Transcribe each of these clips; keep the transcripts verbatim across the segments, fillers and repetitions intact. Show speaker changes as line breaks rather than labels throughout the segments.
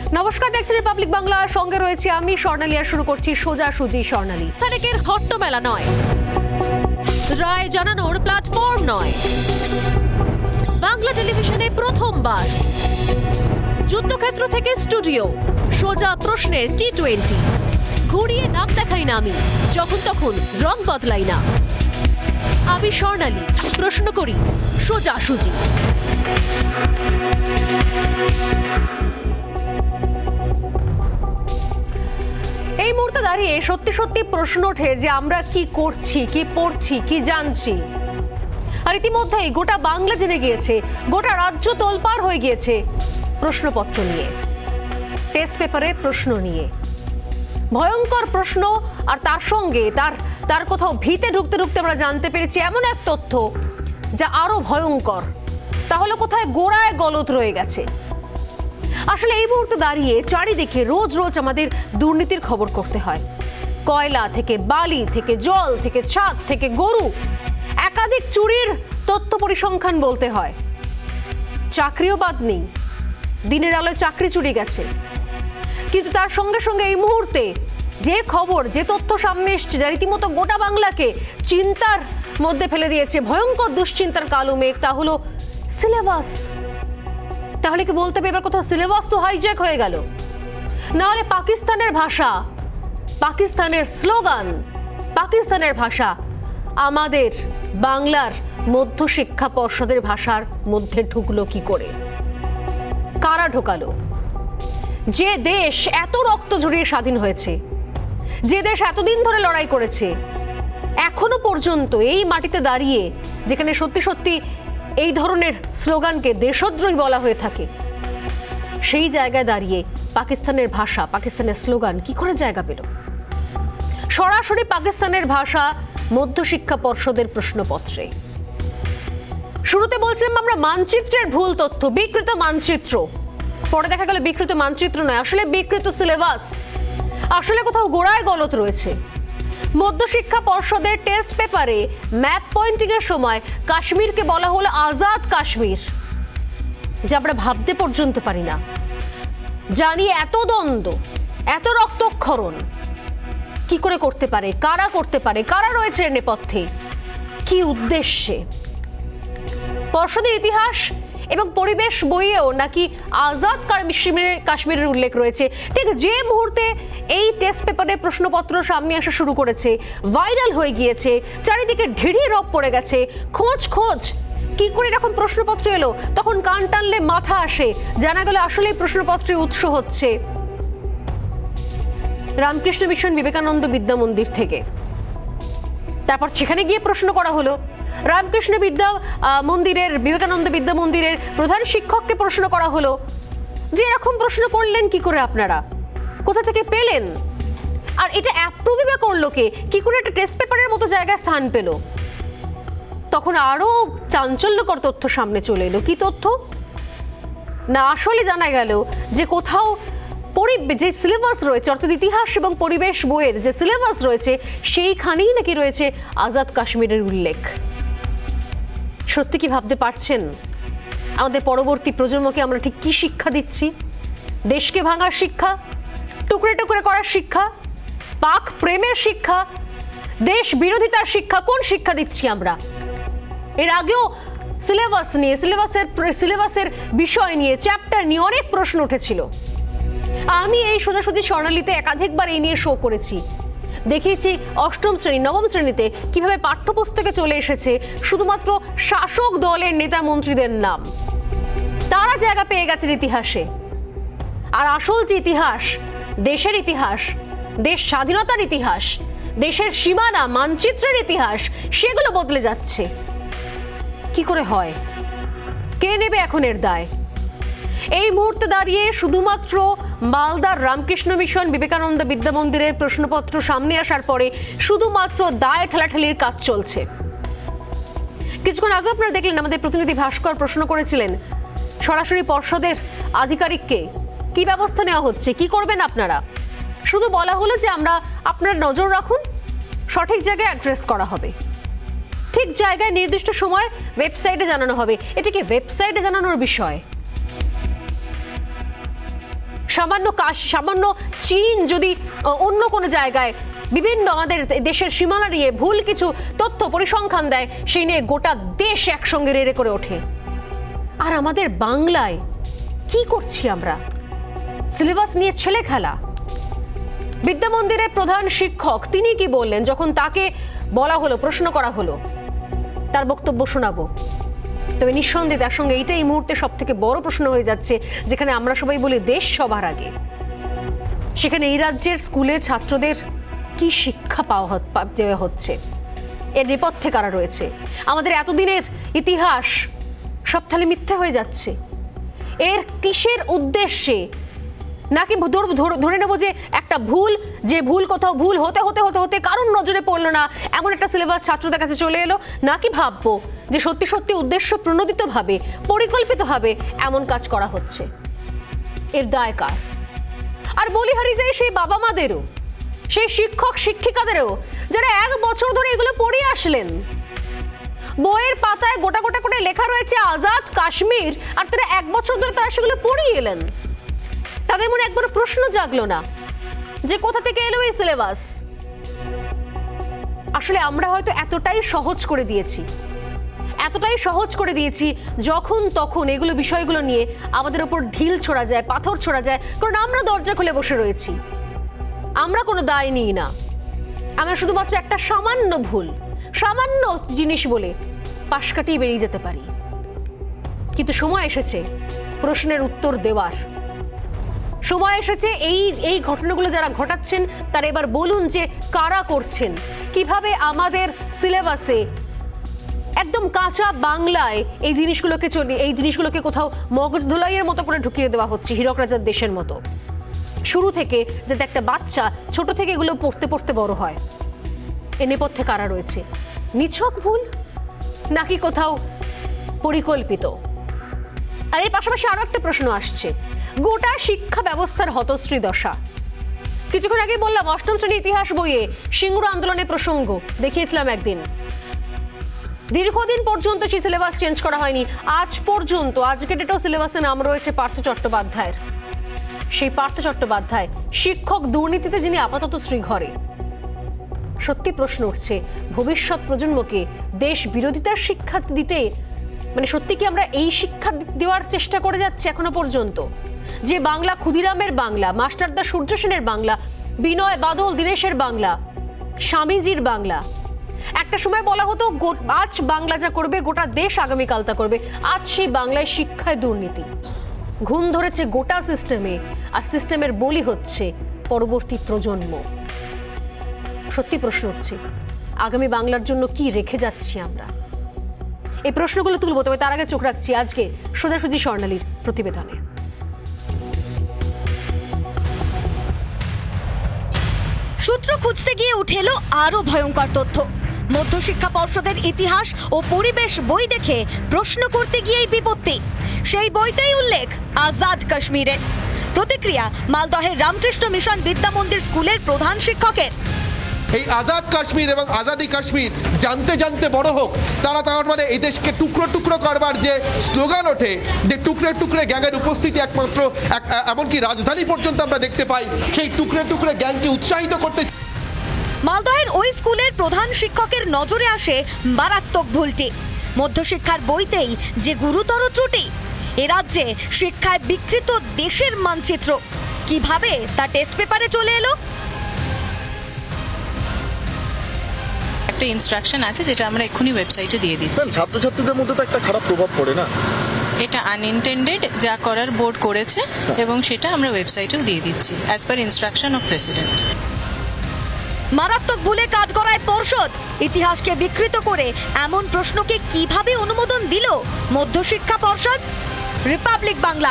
নমস্কার, দেখছেন রিপাবলিক বাংলা, সঙ্গে রয়েছে আমি স্বর্ণালী। আর শুরু করছি সোজাসুজি স্বর্ণালী। তারেকের হট্টমেলা নয়, রায় জানানোর প্ল্যাটফর্ম নয়, বাংলা টেলিভিশনে প্রথমবার যুদ্ধক্ষেত্র থেকে স্টুডিও, সোজা প্রশ্নের টি টোয়েন্টি। ঘুরিয়ে নাক দেখাই না আমি, যখন তখন রং বদলাই না। আমি স্বর্ণালী, প্রশ্ন করি সোজাসুজি। এই মুহূর্তে দাঁড়িয়ে সত্যি সত্যি প্রশ্ন ওঠে যে আমরা কি করছি, কি পড়ছি, কি জানছি। আর ইতিমধ্যেই গোটা বাংলা জেনে গিয়েছে, গোটা রাজ্য তোলপাড় হয়ে গিয়েছে প্রশ্নপত্র নিয়ে, টেস্ট পেপারে প্রশ্ন নিয়ে। ভয়ঙ্কর প্রশ্ন, আর তার সঙ্গে তার তার কোথাও ভিতে ঢুকতে ঢুকতে আমরা জানতে পেরেছি এমন এক তথ্য যা আরো ভয়ঙ্কর। তাহলে কোথায় গোড়ায় গলত রয়ে গেছে। আসলে এই মুহূর্তে দাঁড়িয়ে চারিদিকে রোজ রোজ আমাদের দুর্নীতির খবর করতে হয়। কয়লা থেকে বালি থেকে জল থেকে ছাদ থেকে গরু, একাধিক চুরির তথ্য পরিসংখ্যান বলতে হয়। চাকরিও বাদ নেই, দিনের আলোয় চাকরি চুরি গেছে। কিন্তু তার সঙ্গে সঙ্গে এই মুহূর্তে যে খবর, যে তথ্য সামনে এসছে, যা রীতিমতো গোটা বাংলাকে চিন্তার মধ্যে ফেলে দিয়েছে, ভয়ঙ্কর দুশ্চিন্তার কালো মেঘ, তা হলো সিলেবাস। তাহলে কি বলতে হবে এবার কোথাও সিলেবাস তো হাইজ্যাক হয়ে গেল? না হলে পাকিস্তানের ভাষা, পাকিস্তানের স্লোগান, পাকিস্তানের ভাষা আমাদের বাংলার মধ্য শিক্ষা পর্ষদের ভাষার মধ্যে ঢুকলো কি করে? কারা ঢোকালো? যে দেশ এত রক্ত ঝরিয়ে স্বাধীন হয়েছে, যে দেশ এতদিন ধরে লড়াই করেছে, এখনো পর্যন্ত এই মাটিতে দাঁড়িয়ে যেখানে সত্যি সত্যি এই ধরনের স্লোগানকে দেশদ্রোহী বলা হয়ে থাকে, সেই জায়গায় দাঁড়িয়ে পাকিস্তানের ভাষা, পাকিস্তানের স্লোগান কি করে জায়গা পেল? সরাসরি পাকিস্তানের ভাষা মধ্যশিক্ষা পর্ষদের প্রশ্নপত্রে। শুরুতে বলছিলাম আমরা মানচিত্রের ভুল তথ্য, বিকৃত মানচিত্র। পরে দেখা গেল বিকৃত মানচিত্র নয়, আসলে বিকৃত সিলেবাস। আসলে কোথাও গোড়ায় গলত রয়েছে। মধ্যশিক্ষা পর্ষদের টেস্ট পেপারে ম্যাপ পয়েন্টিং এর সময় কাশ্মীরকে বলা হলো আজাদ কাশ্মীর, যা আমরা ভাবতে পর্যন্ত পারি না। জানি এত দ্বন্দ্ব, এত রক্তক্ষরণ কি করে করতে পারে, কারা করতে পারে, কারা রয়েছে এর নেপথ্যে, কি উদ্দেশ্যে? পর্ষদের ইতিহাস এবং পরিবেশ বইয়েও নাকি আজাদ কাশ্মীরের কাশ্মীরের উল্লেখ রয়েছে। ঠিক যে মুহূর্তে এই টেস্ট পেপারে প্রশ্নপত্র সামনে আসা শুরু করেছে, ভাইরাল হয়ে গিয়েছে, চারিদিকে ঢিড়ি রব পড়ে গেছে, খোঁজ খোঁজ কি করে এরকম প্রশ্নপত্র এলো, তখন কান টানলে মাথা আসে, জানা গেল আসলে এই প্রশ্নপত্রের উৎস হচ্ছে রামকৃষ্ণ মিশন বিবেকানন্দ বিদ্যা মন্দির থেকে। তারপর সেখানে গিয়ে প্রশ্ন করা হলো, রামকৃষ্ণ বিদ্যা মন্দিরের বিবেকানন্দ বিদ্যা মন্দিরের প্রধান শিক্ষককে প্রশ্ন করা হলো যে এরকম প্রশ্ন করলেন কি করে, আপনারা কোথা থেকে পেলেন, আর এটা অ্যাপ্রুভই বা করলো কে, কি করে একটা টেস্ট পেপারের মতো জায়গায় স্থান পেল? তখন আরো চাঞ্চল্যকর তথ্য সামনে চলে এলো। কি তথ্য না, আসলে জানা গেল যে কোথাও যে সিলেবাস রয়েছে, অর্থাৎ ইতিহাস এবং পরিবেশ বইয়ের যে সিলেবাস রয়েছে, সেইখানেই নাকি রয়েছে আজাদ কাশ্মীরের উল্লেখ। সত্যি কি ভাবতে পারছেন আমাদের পরবর্তী প্রজন্মকে আমরা ঠিক কি শিক্ষা দিচ্ছি? দেশকে ভাঙার শিক্ষা, টুকরে টুকরে করার শিক্ষা, পাক প্রেমের শিক্ষা, দেশ বিরোধিতার শিক্ষা, কোন শিক্ষা দিচ্ছি আমরা? এর আগেও সিলেবাস নিয়ে, সিলেবাসের সিলেবাসের বিষয় নিয়ে, চ্যাপ্টার নিয়ে অনেক প্রশ্ন উঠেছিল। আমি এই সোজাসুজি স্বর্ণালীতে একাধিকবার এই নিয়ে শো করেছি, দেখিয়েছি অষ্টম শ্রেণী নবম শ্রেণীতে কিভাবে পাঠ্যপুস্তকে চলে এসেছে শুধুমাত্র শাসক দলের নেতা মন্ত্রীদের নাম। তারা জায়গা পেয়ে গেছেন ইতিহাসে। আর আসল যে ইতিহাস, দেশের ইতিহাস, দেশ স্বাধীনতার ইতিহাস, দেশের সীমানা মানচিত্রের ইতিহাস, সেগুলো বদলে যাচ্ছে। কি করে হয়? কে নেবে এখন এর দায়? এই মুহূর্তে দাঁড়িয়ে শুধুমাত্র মালদার রামকৃষ্ণ মিশন বিবেকানন্দ বিদ্যা মন্দিরের প্রশ্নপত্র সামনে আসার পরে শুধুমাত্র দায় ঠেলাঠেলির কাজ চলছে। কিছুক্ষণ আগে আপনারা দেখলেন আমাদের প্রতিনিধি ভাস্কর প্রশ্ন করেছিলেন সরাসরি পর্ষদের আধিকারিককে কি ব্যবস্থা নেওয়া হচ্ছে, কি করবেন আপনারা। শুধু বলা হলো যে আমরা আপনারা নজর রাখুন, সঠিক জায়গায় অ্যাড্রেস করা হবে, ঠিক জায়গায় নির্দিষ্ট সময় ওয়েবসাইটে জানানো হবে। এটা কি ওয়েবসাইটে জানানোর বিষয়? সামান্য কাশ সামান্য চীন যদি অন্য কোনো জায়গায় বিভিন্ন আমাদের দেশের সীমানা নিয়ে ভুল কিছু তথ্য পরিসংখ্যান দেয়, সেই নিয়ে গোটা দেশ একসঙ্গে রেড়ে করে ওঠে। আর আমাদের বাংলায় কি করছি আমরা? সিলেবাস নিয়ে ছেলে খেলা। বিদ্যা মন্দিরের প্রধান শিক্ষক তিনি কি বললেন যখন তাকে বলা হলো, প্রশ্ন করা হলো, তার বক্তব্য শোনাবো। তবে নিঃসন্দেহে তার সঙ্গে এইটাই এই মুহূর্তে সব থেকে বড় প্রশ্ন হয়ে যাচ্ছে, যেখানে আমরা সবাই বলি দেশ সবার আগে, সেখানে এই রাজ্যের স্কুলে ছাত্রদের কি শিক্ষা পাওয়া দেওয়া হচ্ছে, এর নেপথ্যে কারা রয়েছে? আমাদের এতদিনের ইতিহাস সব তাহলে মিথ্যে হয়ে যাচ্ছে। এর কিসের উদ্দেশ্যে? নাকি ধরে নেবো যে একটা ভুল, যে ভুল কোথাও ভুল হতে হতে হতে হতে কারোর নজরে পড়লো না, এমন একটা সিলেবাস ছাত্রদের কাছে চলে এলো? নাকি ভাববো যে সত্যি সত্যি উদ্দেশ্য প্রণোদিতভাবে পরিকল্পিতভাবে এমন কাজ করা হচ্ছে? এর দায় কার? আর বলি হারিয়ে যায় সেই বাবা মাদেরও, সেই শিক্ষক শিক্ষিকাদেরও, যারা এক বছর ধরে এগুলো পড়ে আসলেন। বইয়ের পাতায় গোটা গোটা করে লেখা রয়েছে আজাদ কাশ্মীর, আর তারা এক বছর ধরে তারা সেগুলো পড়িয়ে এলেন। তাদের মনে একবার প্রশ্ন জাগলো না যে কোথা থেকে এলো এই সিলেবাস? আসলে আমরা হয়তো এতটাই সহজ করে দিয়েছি, এতটাই সহজ করে দিয়েছি যখন তখন এগুলো বিষয়গুলো নিয়ে আমাদের উপর ঢিল ছোড়া যায়, পাথর ছোড়া যায়, কারণ আমরা দরজা খুলে বসে রয়েছি। আমরা কোনো দায় নিই না, আমরা শুধুমাত্র একটা সামান্য ভুল, সামান্য জিনিস বলে পাশ কাটিয়ে বেরিয়ে যেতে পারি। কিন্তু সময় এসেছে প্রশ্নের উত্তর দেওয়ার। সময় এসেছে এই এই ঘটনাগুলো যারা ঘটাচ্ছেন তারা এবার বলুন যে কারা করছেন, কিভাবে আমাদের সিলেবাসে একদম কাঁচা বাংলায় এই জিনিসগুলোকে চলে এই জিনিসগুলোকে কোথাও মগজ ধোলাইয়ের মতো করে ঢুকিয়ে দেওয়া হচ্ছে, হীরক রাজার দেশের মতো। শুরু থেকে যাতে একটা বাচ্চা ছোট থেকে এগুলো পড়তে পড়তে বড় হয়। এর নেপথ্যে কারা রয়েছে? নিছক ভুল নাকি কোথাও পরিকল্পিত? আর এর পাশাপাশি আরো একটা প্রশ্ন আসছে, গোটা শিক্ষা ব্যবস্থার হতশ্রী দশা। কিছুক্ষণ আগে বললাম অষ্টম শ্রেণী ইতিহাস বইয়ে সিঙ্গুর আন্দোলনের প্রসঙ্গ দেখিয়েছিলাম একদিন। দীর্ঘদিন পর্যন্ত সেই সিলেবাস চেঞ্জ করা হয়নি, আজ পর্যন্ত। আজকে ডেটেও সিলেবাসে নাম রয়েছে পার্থ চট্টোপাধ্যায়ের। সেই পার্থ চট্টোপাধ্যায় শিক্ষক দুর্নীতিতে যিনি আপাতত শ্রীঘরে। সত্যি প্রশ্ন উঠছে, ভবিষ্যৎ প্রজন্মকে দেশ বিরোধিতার শিক্ষা দিতে মানে সত্যি কি আমরা এই শিক্ষা দেওয়ার চেষ্টা করে যাচ্ছি এখনো পর্যন্ত? যে বাংলা ক্ষুদিরামের বাংলা, মাস্টারদা সূর্য সেনের বাংলা, বিনয় বাদল দীনেশের বাংলা, স্বামীজির বাংলা। একটা সময় বলা হতো আজ বাংলা যা করবে গোটা দেশ আগামীকাল তা করবে। আজ সেই বাংলায় শিক্ষায় দুর্নীতি ঘুম ধরেছে গোটা সিস্টেমে, আর সিস্টেমের বলি হচ্ছে পরবর্তী প্রজন্ম। সত্যি প্রশ্ন উঠছে, আগামী বাংলার জন্য কি রেখে যাচ্ছি আমরা? এই প্রশ্নগুলো তুলবো, তবে তার আগে চোখ রাখছি আজকে সোজাসুজি স্বর্ণালীর প্রতিবেদনে।
সূত্র খুঁজতে গিয়ে উঠে এলো আরো ভয়ঙ্কর তথ্য। মধ্যশিক্ষা পর্ষদের ইতিহাস ও পরিবেশ বই দেখে প্রশ্ন করতে গিয়েই বিপত্তি। সেই বইতেই উল্লেখ আজাদ কাশ্মীরের। প্রতিক্রিয়া মালদহের রামকৃষ্ণ মিশন বিদ্যা মন্দির স্কুলের প্রধান শিক্ষকের।
এই আজাদ কাশ্মীর এবং আজাদি কাশ্মীর জানতে জানতে বড় হোক, তারা তার মানে এই দেশকে টুকরো টুকরো করবার যে স্লোগান ওঠে, যে টুকরে টুকরে গ্যাংয়ের উপস্থিতি একমাত্র এমনকি রাজধানী পর্যন্ত আমরা দেখতে পাই, সেই টুকরে টুকরে গ্যাংকে উৎসাহিত করতে।
মালদহের ওই স্কুলের প্রধান শিক্ষকের নজরে আসে মারাত্মক ভুলটি। মধ্যশিক্ষার বইতেই যে গুরুতর ত্রুটি। এ রাজ্যে শিক্ষায় বিকৃত দেশের মানচিত্র কিভাবে তা টেস্ট পেপারে চলে এলো?
একটা ইনস্ট্রাকশন আছে যেটা আমরা এক্ষুনি ওয়েবসাইটে দিয়ে দিচ্ছি।
ছাত্রছাত্রীদের মধ্যে তো একটা খারাপ প্রভাব পড়ে না?
এটা আনইনটেন্ডেড, যা করার বোর্ড করেছে এবং সেটা আমরা ওয়েবসাইটেও দিয়ে দিচ্ছি as per instruction of president.
মারাত্মক ভুলে কাজ করায় পর্ষদ। ইতিহাসকে বিকৃত করে এমন প্রশ্নকে কিভাবে অনুমোদন দিল মধ্যশিক্ষা পর্ষদ? রিপাবলিক বাংলা।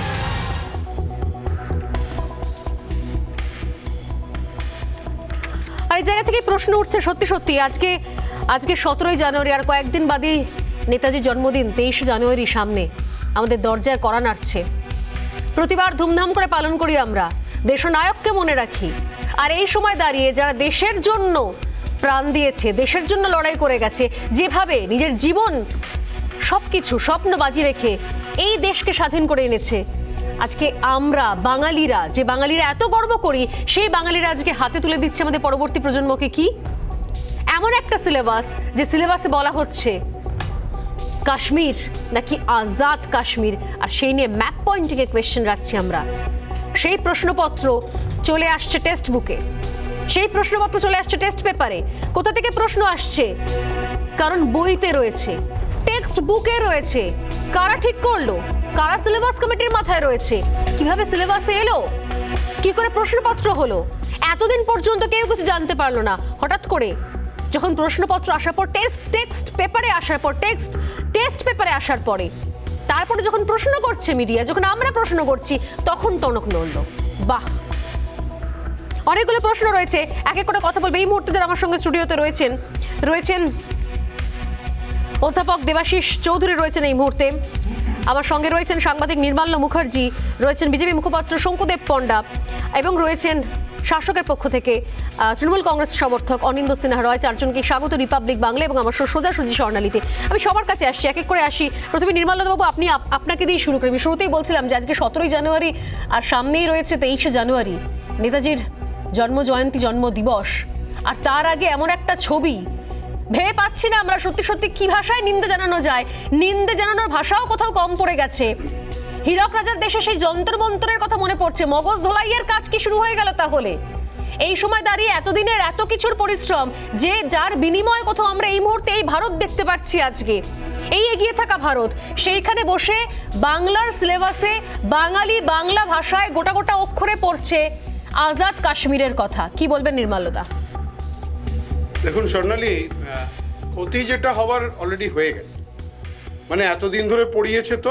আর এই জায়গা থেকে প্রশ্ন উঠছে সত্যি সত্যি আজকে আজকে সতেরোই জানুয়ারি, আর কয়েকদিন বাদেই নেতাজির জন্মদিন তেইশে জানুয়ারি সামনে। আমাদের দরজায় কড়া নাড়ছে। প্রতিবার ধুমধাম করে পালন করি আমরা, দেশনায়ককে মনে রাখি। আর এই সময় দাঁড়িয়ে যারা দেশের জন্য প্রাণ দিয়েছে, দেশের জন্য লড়াই করে গেছে, যেভাবে নিজের জীবন সবকিছু স্বপ্ন বাজি রেখে এই দেশকে স্বাধীন করে এনেছে, আজকে আমরা বাঙালিরা, যে বাঙালিরা এত গর্ব করি, সেই বাঙালিরা আজকে হাতে তুলে দিচ্ছে আমাদের পরবর্তী প্রজন্মকে কি এমন একটা সিলেবাস, যে সিলেবাসে বলা হচ্ছে কাশ্মীর নাকি আজাদ কাশ্মীর, আর সেই নিয়ে ম্যাপ পয়েন্টিংয়ে কোয়েশ্চেন রাখছি আমরা। সেই প্রশ্নপত্র চলে আসছে টেক্সট বুকে, সেই প্রশ্নপত্র চলে আসছে টেক্সট পেপারে। কোথা থেকে প্রশ্ন আসছে? কারণ বইতে রয়েছে, টেক্সট বুকে রয়েছে। কারা ঠিক করলো? কারা সিলেবাস কমিটির মাথায় রয়েছে? কিভাবে সিলেবাসে এলো? কি করে প্রশ্নপত্র হলো? এতদিন পর্যন্ত কেউ কিছু জানতে পারলো না। হঠাৎ করে যখন প্রশ্নপত্র আসার পর, টেক্সট টেক্সট পেপারে আসার পর, টেক্সট টেক্সট পেপারে আসার পরে, তারপরে যখন প্রশ্ন করছে মিডিয়া, যখন আমরা প্রশ্ন করছি, তখন টনক নড়লো। বাহ, অনেকগুলো প্রশ্ন রয়েছে, এক এক করে কথা বলবে। এই মুহূর্তে যারা আমার সঙ্গে স্টুডিওতে রয়েছেন রয়েছেন অধ্যাপক দেবাশিস চৌধুরী রয়েছেন এই মুহূর্তে, আমার সঙ্গে রয়েছেন সাংবাদিক নির্মাল্য মুখার্জি, রয়েছেন বিজেপি মুখপাত্র শঙ্কুদেব পণ্ডা, এবং রয়েছেন শাসকের পক্ষ থেকে তৃণমূল কংগ্রেস সমর্থক অনিন্দ্য সিনহা রয়। চারজনকে স্বাগত রিপাবলিক বাংলা এবং আমার সোজাসুজি স্বর্ণালীতে। আমি সবার কাছে আসছি, এক এক করে আসি। প্রথমে নির্মলবাবু, আপনি আপনাকে দিয়ে শুরু করি। আমি শুরুতেই বলছিলাম যে আজকে সতেরোই জানুয়ারি, আর সামনেই রয়েছে তেইশে জানুয়ারি, নেতাজির জন্ম জয়ন্তী, জন্ম দিবস। আর তার আগে এমন একটা ছবি, ভেবে পাচ্ছি না আমরা সত্যি সত্যি কি ভাষায় নিন্দা জানানো যায়। নিন্দা জানানোর ভাষাও কোথাও কম পড়ে গেছে। হীরক রাজার দেশে সেই যন্ত্র মন্ত্রের কথা মনে পড়ছে। মগজ ধোলাইয়ের কাজ কি শুরু হয়ে গেল তাহলে? এই সময় দাঁড়িয়ে এতদিনের এত কিছুর পরিশ্রম, যে যার বিনিময়ে কোথাও আমরা এই মুহূর্তে এই ভারত দেখতে পাচ্ছি আজকে, এই এগিয়ে থাকা ভারত, সেইখানে বসে বাংলার সিলেবাসে বাঙালি বাংলা ভাষায় গোটা গোটা অক্ষরে পড়ছে আজাদ কাশ্মীরের কথা। কি বলবেন নির্মলদা?
দেখুন স্বর্ণালী, ক্ষতি যেটা হওয়ার অলরেডি হয়ে গেছে। মানে এতদিন ধরে পড়িয়েছে, তো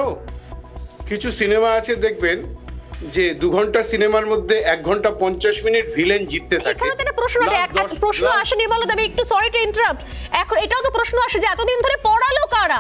কিছু সিনেমা আছে দেখবেন যে দু ঘন্টার সিনেমার মধ্যে এক ঘন্টা পঞ্চাশ মিনিট ভিলেন জিততে থাকে।
এখানে তো একটা প্রশ্ন প্রশ্ন আসে নির্মলদা, আমি একটু সরি টু ইন্টারাপ্ট। এখন এটাও তো প্রশ্ন আসে যে এতদিন ধরে পড়ালো কারা?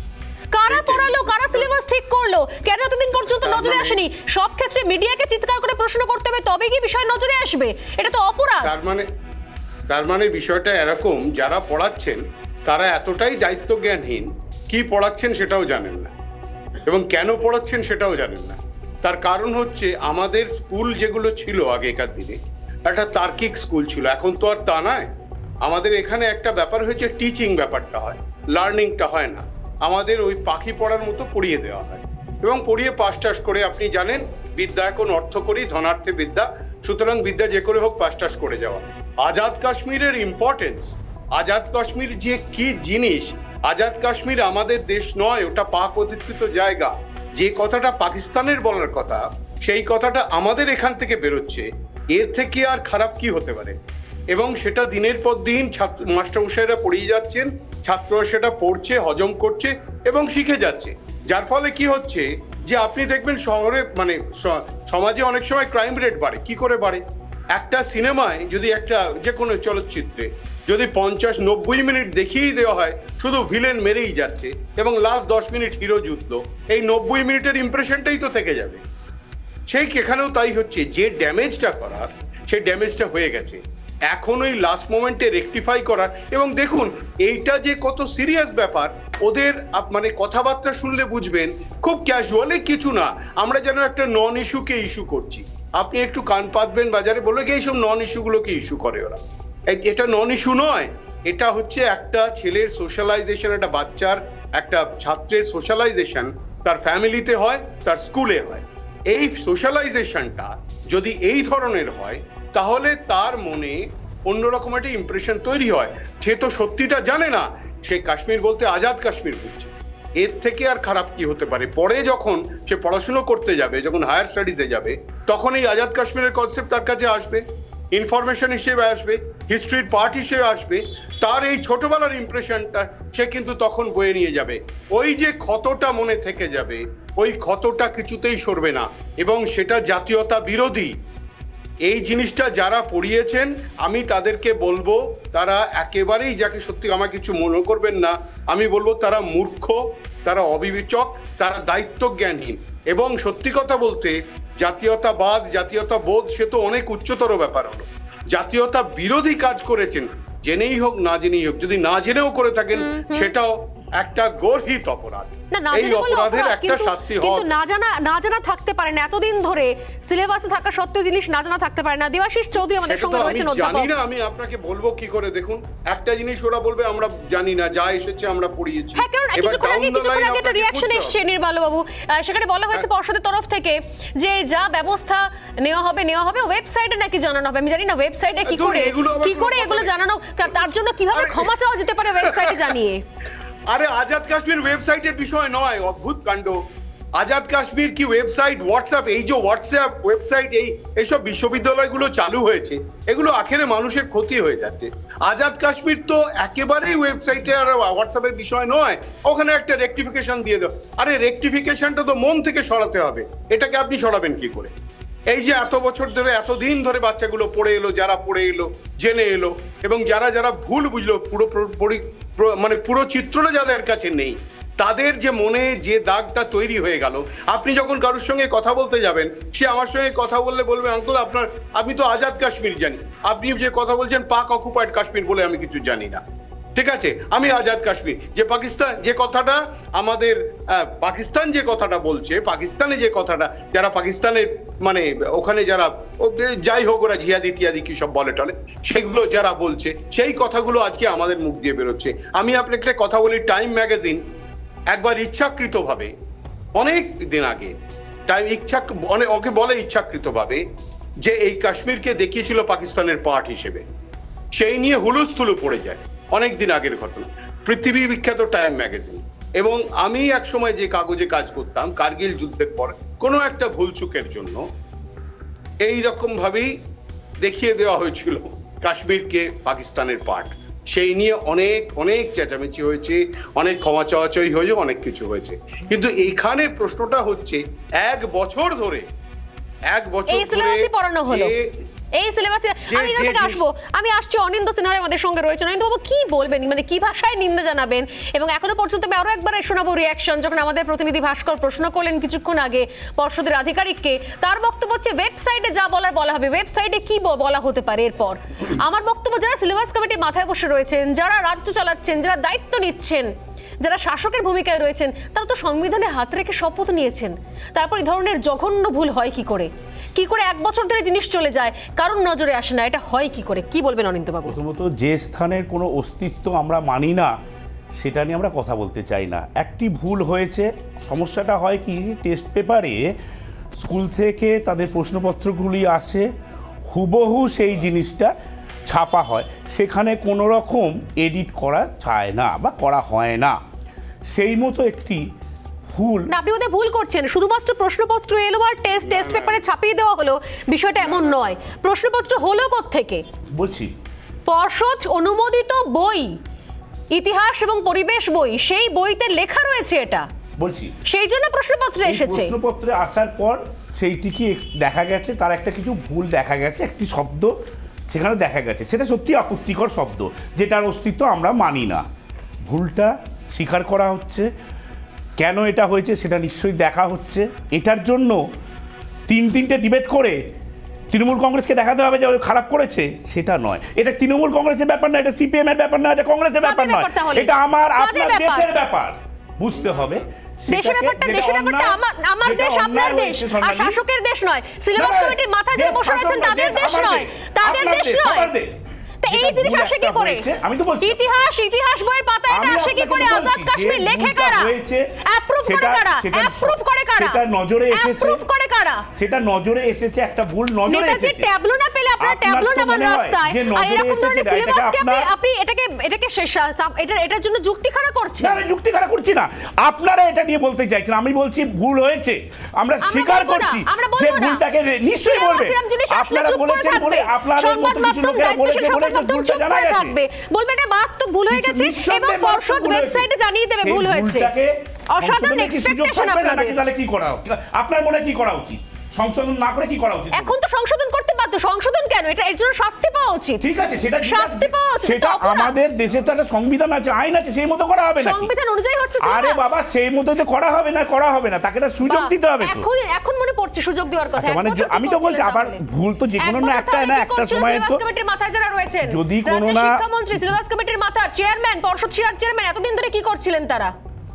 কারা পড়ালো? কারা সিলেবাস ঠিক করলো? কেন এতদিন পর্যন্ত নজরে আসেনি? সব ক্ষেত্রে মিডিয়াকে চিৎকার করে প্রশ্ন করতে হবে, তবে কি বিষয় নজরে আসবে? এটা তো অপরাধ।
তার মানে তার মানে বিষয়টা এরকম, যারা পড়াচ্ছেন তারা এতটাই দায়িত্ব জ্ঞানহীন, কি পড়াচ্ছেন সেটাও জানেন না, এবং কেন পড়াচ্ছেন সেটাও জানেন না। তার কারণ হচ্ছে আমাদের স্কুল যেগুলো ছিল আগেকার দিনে একটা তার্কিক স্কুল ছিল, এখন তো আর তা নয়। আমাদের এখানে একটা ব্যাপার হয়েছে, টিচিং ব্যাপারটা হয়, লার্নিংটা হয় না। আমাদের ওই পাখি পড়ার মতো পড়িয়ে দেওয়া হয়, এবং পড়িয়ে পাস টাস করে, আপনি জানেন বিদ্যা এখন অর্থ করি, ধনার্থে বিদ্যা, সুতরাং বিদ্যা যে করে হোক পাস টাস করে যাওয়া। আজাদ কাশ্মীরের ইম্পর্টেন্স, আজাদ কাশ্মীর যে কি জিনিস, আজাদ কাশ্মীর আমাদের দেশ নয়, ওটা পাক অধিকৃত জায়গা। যে কথাটা পাকিস্তানের বলার কথা, সেই কথাটা আমাদের এখান থেকে বেরোচ্ছে, এর থেকে আর খারাপ কি হতে পারে? এবং সেটা দিনের পর দিন ছাত্র মাস্টারমশাইরা পড়িয়ে যাচ্ছেন, ছাত্ররা সেটা পড়ছে, হজম করছে এবং শিখে যাচ্ছে। যার ফলে কি হচ্ছে যে আপনি দেখবেন শহরে, মানে সমাজে অনেক সময় ক্রাইম রেট বাড়ে। কি করে বাড়ে? একটা সিনেমায় যদি, একটা যে কোনো চলচ্চিত্রে যদি পঞ্চাশ নব্বই মিনিট দেখিয়ে দেওয়া হয় শুধু ভিলেন মেরেই যাচ্ছে, এবং লাস্ট দশ মিনিট হিরো যুদ্ধ, এই নব্বই মিনিটের ইমপ্রেশনটাই তো থেকে যাবে। সেই এখানেও তাই হচ্ছে, যে ড্যামেজটা করার সেই ড্যামেজটা হয়ে গেছে। এখন ওই লাস্ট মোমেন্টে রেকটিফাই করার, এবং দেখুন এইটা যে কত সিরিয়াস ব্যাপার, ওদের মানে কথাবার্তা শুনলে বুঝবেন খুব ক্যাজুয়ালি কিছু না, আমরা যেন একটা নন ইস্যুকে ইস্যু করছি। আপনি একটু কান পাতবেন বাজারে, বলবে কি এইসব নন ইস্যুগুলোকে ইস্যু করে ওরা। এটা নন ইস্যু নয়, এটা হচ্ছে একটা ছেলের সোশ্যালাইজেশন, একটা বাচ্চার, একটা ছাত্রের সোশ্যালাইজেশন তার ফ্যামিলিতে হয়, তার স্কুলে হয়। এই সোশ্যালাইজেশনটা যদি এই ধরনের হয়, তাহলে তার মনে অন্যরকম একটা ইমপ্রেশন তৈরি হয়। সে তো সত্যিটা জানে না, সে কাশ্মীর বলতে আজাদ কাশ্মীর বুঝছে। এর থেকে আর খারাপ কি হতে পারে? পরে যখন সে পড়াশুনো করতে যাবে, যখন হায়ার স্টাডিজে যাবে, তখন এই আজাদ কাশ্মীরের কনসেপ্ট তার কাছে আসবে, ইনফরমেশন হিসেবে আসবে, হিস্ট্রির পার্ট হিসেবে আসবে। তার এই ছোটবেলার ইমপ্রেশনটা সে কিন্তু তখন বয়ে নিয়ে যাবে। ওই যে ক্ষতটা মনে থেকে যাবে, ওই ক্ষতটা কিছুতেই সরবে না, এবং সেটা জাতীয়তা বিরোধী। এই জিনিসটা যারা পড়িয়েছেন, আমি তাদেরকে বলবো, তারা একেবারেই, যাকে সত্যি আমার কিছু মনে করবেন না, আমি বলবো তারা মূর্খ, তারা অবিবেচক, তারা দায়িত্ব জ্ঞানহীন। এবং সত্যি কথা বলতে, জাতীয়তাবাদ, জাতীয়তাবোধ সে তো অনেক উচ্চতর ব্যাপার হলো। জাতীয়তা বিরোধী কাজ করেছেন, জেনেই হোক না জেনেই হোক, যদি না জেনেও করে থাকেন সেটাও একটা গর্হিত অপরাধ।
না না
এই
জেনে বললে
অপরাধের
অপরাধ,
একটা
কিন্তু
শাস্তি হওয়া
কিন্তু না জানা না জানা থাকতে পারে না, এতদিন ধরে সিলেবাসে থাকা সত্ত্বেও জিনিস না জানা থাকতে পারে না। দেবাশিস চৌধুরী আমাদের
সেটা
সঙ্গে
তো আমি
রয়েছেন
জানি
অধ্যাপক।
না, আমি আপনাকে বলবো কি করে? দেখুন, একটা জিনিস ওরা বলবে আমরা জানি না, যা এসেছে আমরা পড়িয়েছি।
হ্যাঁ, কারণ
এবার
কিছুক্ষণ
down
আগে
the
কিছুক্ষণ
line
আগে একটা
আপনাকে
রিঅ্যাকশন
বুঝতে
এসেছে
হবে।
নির্মলবাবু, আহ, সেখানে বলা হয়েছে পর্ষদের তরফ থেকে যে যা ব্যবস্থা নেওয়া হবে নেওয়া হবে ওয়েবসাইটে নাকি জানানো হবে। আমি জানি না ওয়েবসাইটে কি
ধরুন,
করে
এগুলো আবার
কি
কোনো
করে
কথা
এগুলো
নেই।
জানানো, তা- তার জন্য কিভাবে
আরে-
ক্ষমা চাওয়া যেতে পারে ওয়েবসাইটে জানিয়ে?
আরে আজাদ কাশ্মীর ওয়েবসাইটের বিষয় নয়, অদ্ভুত কাণ্ড। আজাদ কাশ্মীর কি ওয়েবসাইট, হোয়াটসঅ্যাপ, এই যে হোয়াটসঅ্যাপ ওয়েবসাইট, এই এইসব বিশ্ববিদ্যালয়গুলো চালু হয়েছে, এগুলো আখেরে মানুষের ক্ষতি হয়ে যাচ্ছে। আজাদ কাশ্মীর তো একেবারেই ওয়েবসাইটে আর হোয়াটসঅ্যাপের বিষয় নয়, ওখানে একটা রেকটিফিকেশন দিয়ে দাও। আরে রেকটিফিকেশনটা তো মন থেকে সরাতে হবে, এটাকে আপনি সরাবেন কি করে? এই যে এত বছর ধরে এতদিন ধরে বাচ্চাগুলো পড়ে এলো, যারা পড়ে এলো জেনে এলো, এবং যারা যারা ভুল বুঝলো, পুরো পরি- পুরো- মানে পুরো চিত্রটা যাদের কাছে নেই, তাদের যে মনে যে দাগটা তৈরি হয়ে গেল। আপনি যখন কারোর সঙ্গে কথা বলতে যাবেন, সে আমার সঙ্গে কথা বললে বলবে আঙ্কেল আপনার, আমি তো আজাদ কাশ্মীর জানি, আপনি যে কথা বলছেন পাক অকুপাইড কাশ্মীর বলে আমি কিছু জানি না। ঠিক আছে, আমি আজাদ কাশ্মীর, যে পাকিস্তান যে কথাটা আমাদের আহ, পাকিস্তান যে কথাটা বলছে, পাকিস্তানে যে কথাটা যারা পাকিস্তানের মানে ওখানে যারা ও- যাই হোক ওরা জিহাদি টিয়াদি কি সব বলে টলে, সেগুলো যারা বলছে, সেই কথাগুলো আজকে আমাদের মুখ দিয়ে বেরোচ্ছে। আমি আপনাকে একটা কথা বলি, টাইম ম্যাগাজিন একবার ইচ্ছাকৃতভাবে অনেক দিন আগে টাইম ইচ্ছা অনেক ওকে বলে ইচ্ছাকৃতভাবে যে এই কাশ্মীরকে দেখিয়েছিল পাকিস্তানের পার্ট হিসেবে, সেই নিয়ে হুলুস্থুলু পড়ে যায়। অনেক দিন আগের ঘটনা, পৃথিবী বিখ্যাত টাইম ম্যাগাজিন। এবং আমি এক সময় যে কাগজে কাজ করতাম, কার্গিল যুদ্ধের পর কোনো একটা ভুলচুকের জন্য এই রকম ভাবেই দেখিয়ে দেওয়া হয়েছিল কাশ্মীরকে পাকিস্তানের পার্ট। সেই নিয়ে অনেক অনেক চেঁচামেচি হয়েছে, অনেক ক্ষমা চাওয়াচাই হয়েছে, অনেক কিছু হয়েছে। কিন্তু এইখানে প্রশ্নটা হচ্ছে এক বছর ধরে এক বছর
এই সিলেবাসই পড়ানো হলো,
যে-
এই সিলেবাসে
যে-
আমি এখান
যে-
থেকে আসবো, আমি আসছি অনিন্দ সিনহার আমাদের সঙ্গে রয়েছে। অনিন্দ বাবু কি বলবেন, মানে কি ভাষায় নিন্দা জানাবেন? এবং এখনো পর্যন্ত আমি আরো একবার শোনাবো রিয়াকশন, যখন আমাদের প্রতিনিধি ভাস্কর প্রশ্ন করলেন কিছুক্ষণ আগে পর্ষদের আধিকারিককে, তার বক্তব্য হচ্ছে ওয়েবসাইটে যা বলার বলা হবে। ওয়েবসাইটে কি ব- বলা হতে পারে এরপর? আমার বক্তব্য, যারা সিলেবাস কমিটির মাথায় বসে রয়েছেন, যারা রাজ্য চালাচ্ছেন, যারা দায়িত্ব নিচ্ছেন, যারা শাসকের ভূমিকায় রয়েছেন, তারা তো সংবিধানে হাত রেখে শপথ নিয়েছেন। তারপর এই ধরনের জঘন্য ভুল হয় কি করে? কি করে এক বছর ধরে জিনিস চলে যায়, কারণ নজরে আসে না, এটা হয় কি করে? কি বলবেন অনিন্দ্যবাবু?
প্রথমত, যে স্থানের কোনো অস্তিত্ব আমরা মানি না সেটা নিয়ে আমরা কথা বলতে চাই না। একটি ভুল হয়েছে, সমস্যাটা হয় কি, টেস্ট পেপারে স্কুল থেকে তাদের প্রশ্নপত্রগুলি আসে, হুবহু সেই জিনিসটা ছাপা হয়, সেখানে কোনো রকম এডিট করা চায় না বা করা হয় না। সেই মতো একটি ভুল,
না, আপনি ওদের ভুল করছেন। শুধুমাত্র প্রশ্নপত্র এলো আর টেস্ট টেস্ট পেপারে ছাপিয়ে দেওয়া হলো, বিষয়টা এমন নয়। প্রশ্নপত্র হলো কোত্থেকে?
বলছি
পর্ষদ অনুমোদিত বই, ইতিহাস এবং পরিবেশ বই, সেই বইতে লেখা রয়েছে এটা,
বলছি
সেই জন্য প্রশ্নপত্র
এই
এসেছে।
প্রশ্নপত্রে আসার পর সেইটিকে দেখা গেছে, তার একটা কিছু ভুল দেখা গেছে, একটি শব্দ সেখানে দেখা গেছে, সেটা সত্যি আপত্তিকর শব্দ, যেটার অস্তিত্ব আমরা মানি না। ভুলটা স্বীকার করা হচ্ছে, কেন এটা হয়েছে সেটা নিশ্চয়ই দেখা হচ্ছে। এটার জন্য তিন তিনটে ডিবেট করে তৃণমূল কংগ্রেসকে দেখাতে হবে যে ও খারাপ করেছে, সেটা নয়। এটা তৃণমূল কংগ্রেসের ব্যাপার না, এটা সিপিএম এর ব্যাপার না, এটা কংগ্রেসের ব্যাপার নয়, এটা আমার আপনার দেশের ব্যাপার। বুঝতে হবে
দেশের ব্যাপারটা, দেশের ব্যাপারটা আমার আমার দেশ, আপনার দেশ, আর শাসকের দেশ নয়। সিলেবাস কমিটির মাথায় যারা বসে আছেন তাদের দেশ নয়, তাদের দেশ নয়। তা এই জিনিস আসে কি করে?
আমি তো বলছি
ইতিহাস ইতিহাস বইয়ের পাতা এটা আসে কি করে? আজাদ কাশ্মীর লেখে কারা? অ্যাপ্রুভ করে কারা? অ্যাপ্রুভ করে কারা?
সেটা নজরে এসেছে,
অ্যাপ্রুভ করে কারা?
সেটা নজরে এসেছে, একটা ভুল নজরে এসেছে।
নেতাজি ট্যাবলো না পেলে আপনারা ট্যাবলো নামান রাস্তায়, আর এরকম ধরনের সিলেবাসকে আপনি আপনি এটাকে এটাকে শেষ এটা এটার জন্য যুক্তি খাড়া করছেন।
না, আমি যুক্তি খাড়া করছি না, আপনারা এটা নিয়ে বলতে চাইছেন। আমি বলছি ভুল হয়েছে, আমরা স্বীকার করছি যে ভুলটাকে নিশ্চয়ই বলবে। আপনারা বলেছেন বলে আপনাদের মতো কিছু লোকেরা বলেছে বলে ভুলটা জানা গেছে,
থাকবে, বলবে এটা মারাত্মক ভুল হয়ে গেছে এবং পর্ষদ ওয়েবসাইটে জানিয়ে দেবে ভুল হয়েছে। অসাধারণ এক্সপেকটেশন আপনাদের।
তাহলে কি করা উচিত? আপনার মনে কি করা উচিত? সংশোধন না করে কি করা উচিত?
এখন তো সংশোধন করতে বাধ্য। সংশোধন কেন? এটা এর জন্য শাস্তি পাওয়া উচিত।
ঠিক আছে, সেটা
শাস্তি পাওয়া উচিত,
সেটা আমাদের দেশে তো একটা সংবিধান আছে, আইন আছে, সেই মতো করা হবে না।
সংবিধান অনুযায়ী হচ্ছে।
আরে বাবা, সেই মতো তো করা হবে না, করা হবে না, তাকে একটা সুযোগ দিতে হবে তো।
এখন এখন মনে পড়ছে সুযোগ দেওয়ার কথা।
মানে আমি তো বলছি, আবার ভুল তো যে কোনো না একটা না একটা সময় তো
সিলেবাস কমিটির মাথায় যারা রয়েছেন,
যদি কোনো না
শিক্ষামন্ত্রী, সিলেবাস কমিটির মাথা, চেয়ারম্যান, পর্ষদ চেয়ারম্যান, এতদিন ধরে কি করছিলেন তারা?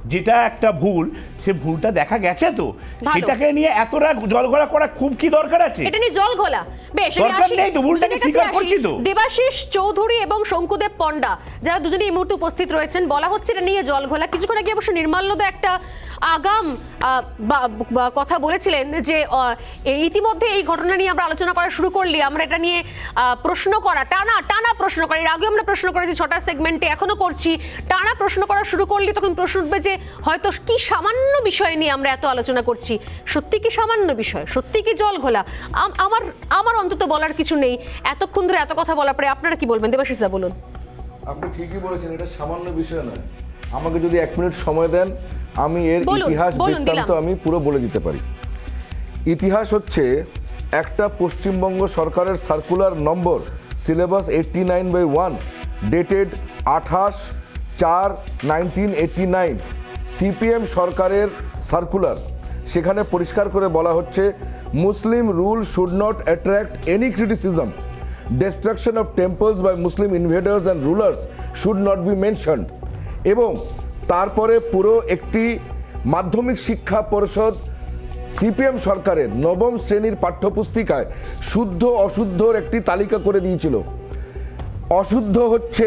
যেটা একটা ভুল, সে ভুলটা দেখা গেছে তো,
ভালো।
সেটাকে নিয়ে এতটা জলঘোলা করা খুব কি দরকার আছে?
এটা নিয়ে জল ঘোলা বেশ, আমি
দরকার
আসি
নেই তো, ভুলটাকে
দুজনের কাছে
স্বীকার
আসি।
করছি তো।
দেবাশিস চৌধুরী এবং শঙ্কুদেব পণ্ডা, যারা দুজনে এই মুহূর্তে উপস্থিত রয়েছেন, বলা হচ্ছে এটা নিয়ে জল ঘোলা। কিছুক্ষণ আগে অবশ্য নির্মাল্যদা একটা আগাম আহ, বা- বা- কথা বলেছিলেন যে আহ, এই ইতিমধ্যে এই ঘটনা নিয়ে আমরা আলোচনা করা শুরু করলি, আমরা এটা নিয়ে আহ, প্রশ্ন করা টানা টানা প্রশ্ন করা, এর আগে আমরা প্রশ্ন করেছি ছটা সেগমেন্টে, এখনো করছি, টানা প্রশ্ন করা শুরু করলি তখন প্রশ্ন উঠবে যে হয়তো কি সামান্য বিষয় নিয়ে আমরা এত আলোচনা করছি। সত্যি কি সামান্য বিষয়? সত্যি কি জল ঘোলা? আম- আমার আমার অন্তত বলার কিছু নেই। এতক্ষণ ধরে এত কথা বলার পরে আপনারা কি বলবেন? দেবাশিস দা বলুন।
আপনি ঠিকই বলেছেন, এটা সামান্য বিষয় নয়। আমাকে যদি এক মিনিট সময় দেন, আমি এর
বলুন,
ইতিহাস
বলুন,
বৃত্তান্ত
দিলাম।
আমি পুরো বলে দিতে পারি। ইতিহাস হচ্ছে একটা পশ্চিমবঙ্গ সরকারের circular number syllabus eighty nine by one dated আঠাশ চার নাইনটিন এইটটি নাইন সিপিএম সরকারের সার্কুলার। সেখানে পরিষ্কার করে বলা হচ্ছে Muslim rule should not attract any criticism, destruction of temples by Muslim invaders and rulers should not be mentioned। এবং তারপরে পুরো একটি মাধ্যমিক শিক্ষা পরিষদ সিপিএম সরকারের নবম শ্রেণীর পাঠ্যপুস্তিকায় শুদ্ধ অশুদ্ধর একটি তালিকা করে দিয়েছিল। অশুদ্ধ হচ্ছে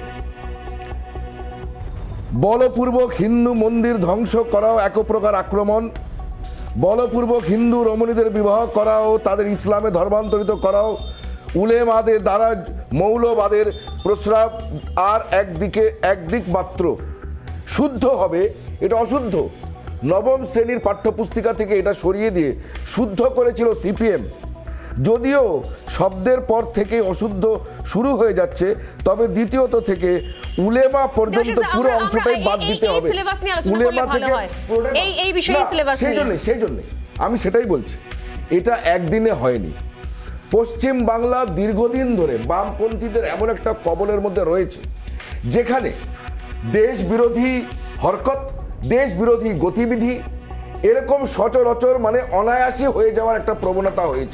বলপূর্বক হিন্দু মন্দির ধ্বংস করাও এক প্রকার আক্রমণ, বলপূর্বক হিন্দু রমণীদের বিবাহ করাও, তাদের ইসলামে ধর্মান্তরিত করাও, উলেমাদের দ্বারা মৌলবাদের প্রস্রাব, আর একদিকে একদিক মাত্র শুদ্ধ হবে, এটা অশুদ্ধ। নবম শ্রেণীর পাঠ্যপুস্তিকা থেকে এটা সরিয়ে দিয়ে শুদ্ধ করেছিল সিপিএম। যদিও শব্দের পর থেকে অশুদ্ধ শুরু হয়ে যাচ্ছে, তবে দ্বিতীয়ত থেকে উলেমা পর্যন্ত পুরো অংশটাই বাদ দিতে হবে। উলেমা থেকে
এই এই বিষয়ে সিলেবাস
সেই জন্য সেই জন্য আমি সেটাই বলছি, এটা একদিনে হয়নি। পশ্চিম বাংলা দীর্ঘদিন ধরে বামপন্থীদের এমন একটা কবলের মধ্যে রয়েছে যেখানে দেশ বিরোধী হরকত, দেশ বিরোধী গতিবিধি এরকম সচরাচর মানে অনায়াসী হয়ে যাওয়ার একটা প্রবণতা হয়েছে।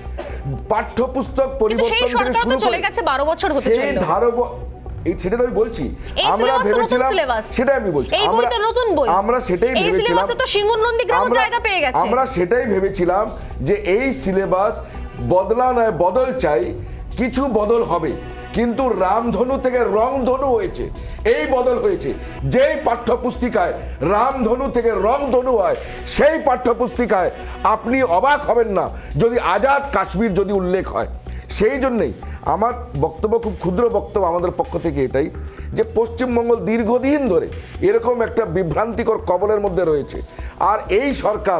পাঠ্যপুস্তক পরিবর্তন থেকে শুরু
চলে গেছে বারো বছর হতে চলল,
সেই ধারব এই সেটা তো আমি বলছি, আমরা ভেবেছিলাম সেটাই আমি বলছি
এই বই তো নতুন বই,
আমরা সেটাই
এই সিলেবাসে তো সিঙ্গুর নন্দীগ্রাম জায়গা পেয়ে গেছে।
আমরা সেটাই ভেবেছিলাম যে এই সিলেবাস বদলা নয় বদল চাই, কিছু বদল হবে, কিন্তু রামধনু থেকে রংধনু হয়েছে, এই বদল হয়েছে। যেই পাঠ্যপুস্তিকায় রামধনু থেকে রংধনু হয়, সেই পাঠ্যপুস্তিকায় আপনি অবাক হবেন না যদি আজাদ কাশ্মীর যদি উল্লেখ হয়। সেই জন্যেই আমার বক্তব্য, খুব ক্ষুদ্র বক্তব্য আমাদের পক্ষ থেকে এটাই, যে পশ্চিমবঙ্গ দীর্ঘদিন ধরে এরকম একটা বিভ্রান্তিকর কবলের মধ্যে রয়েছে, আর এই সরকার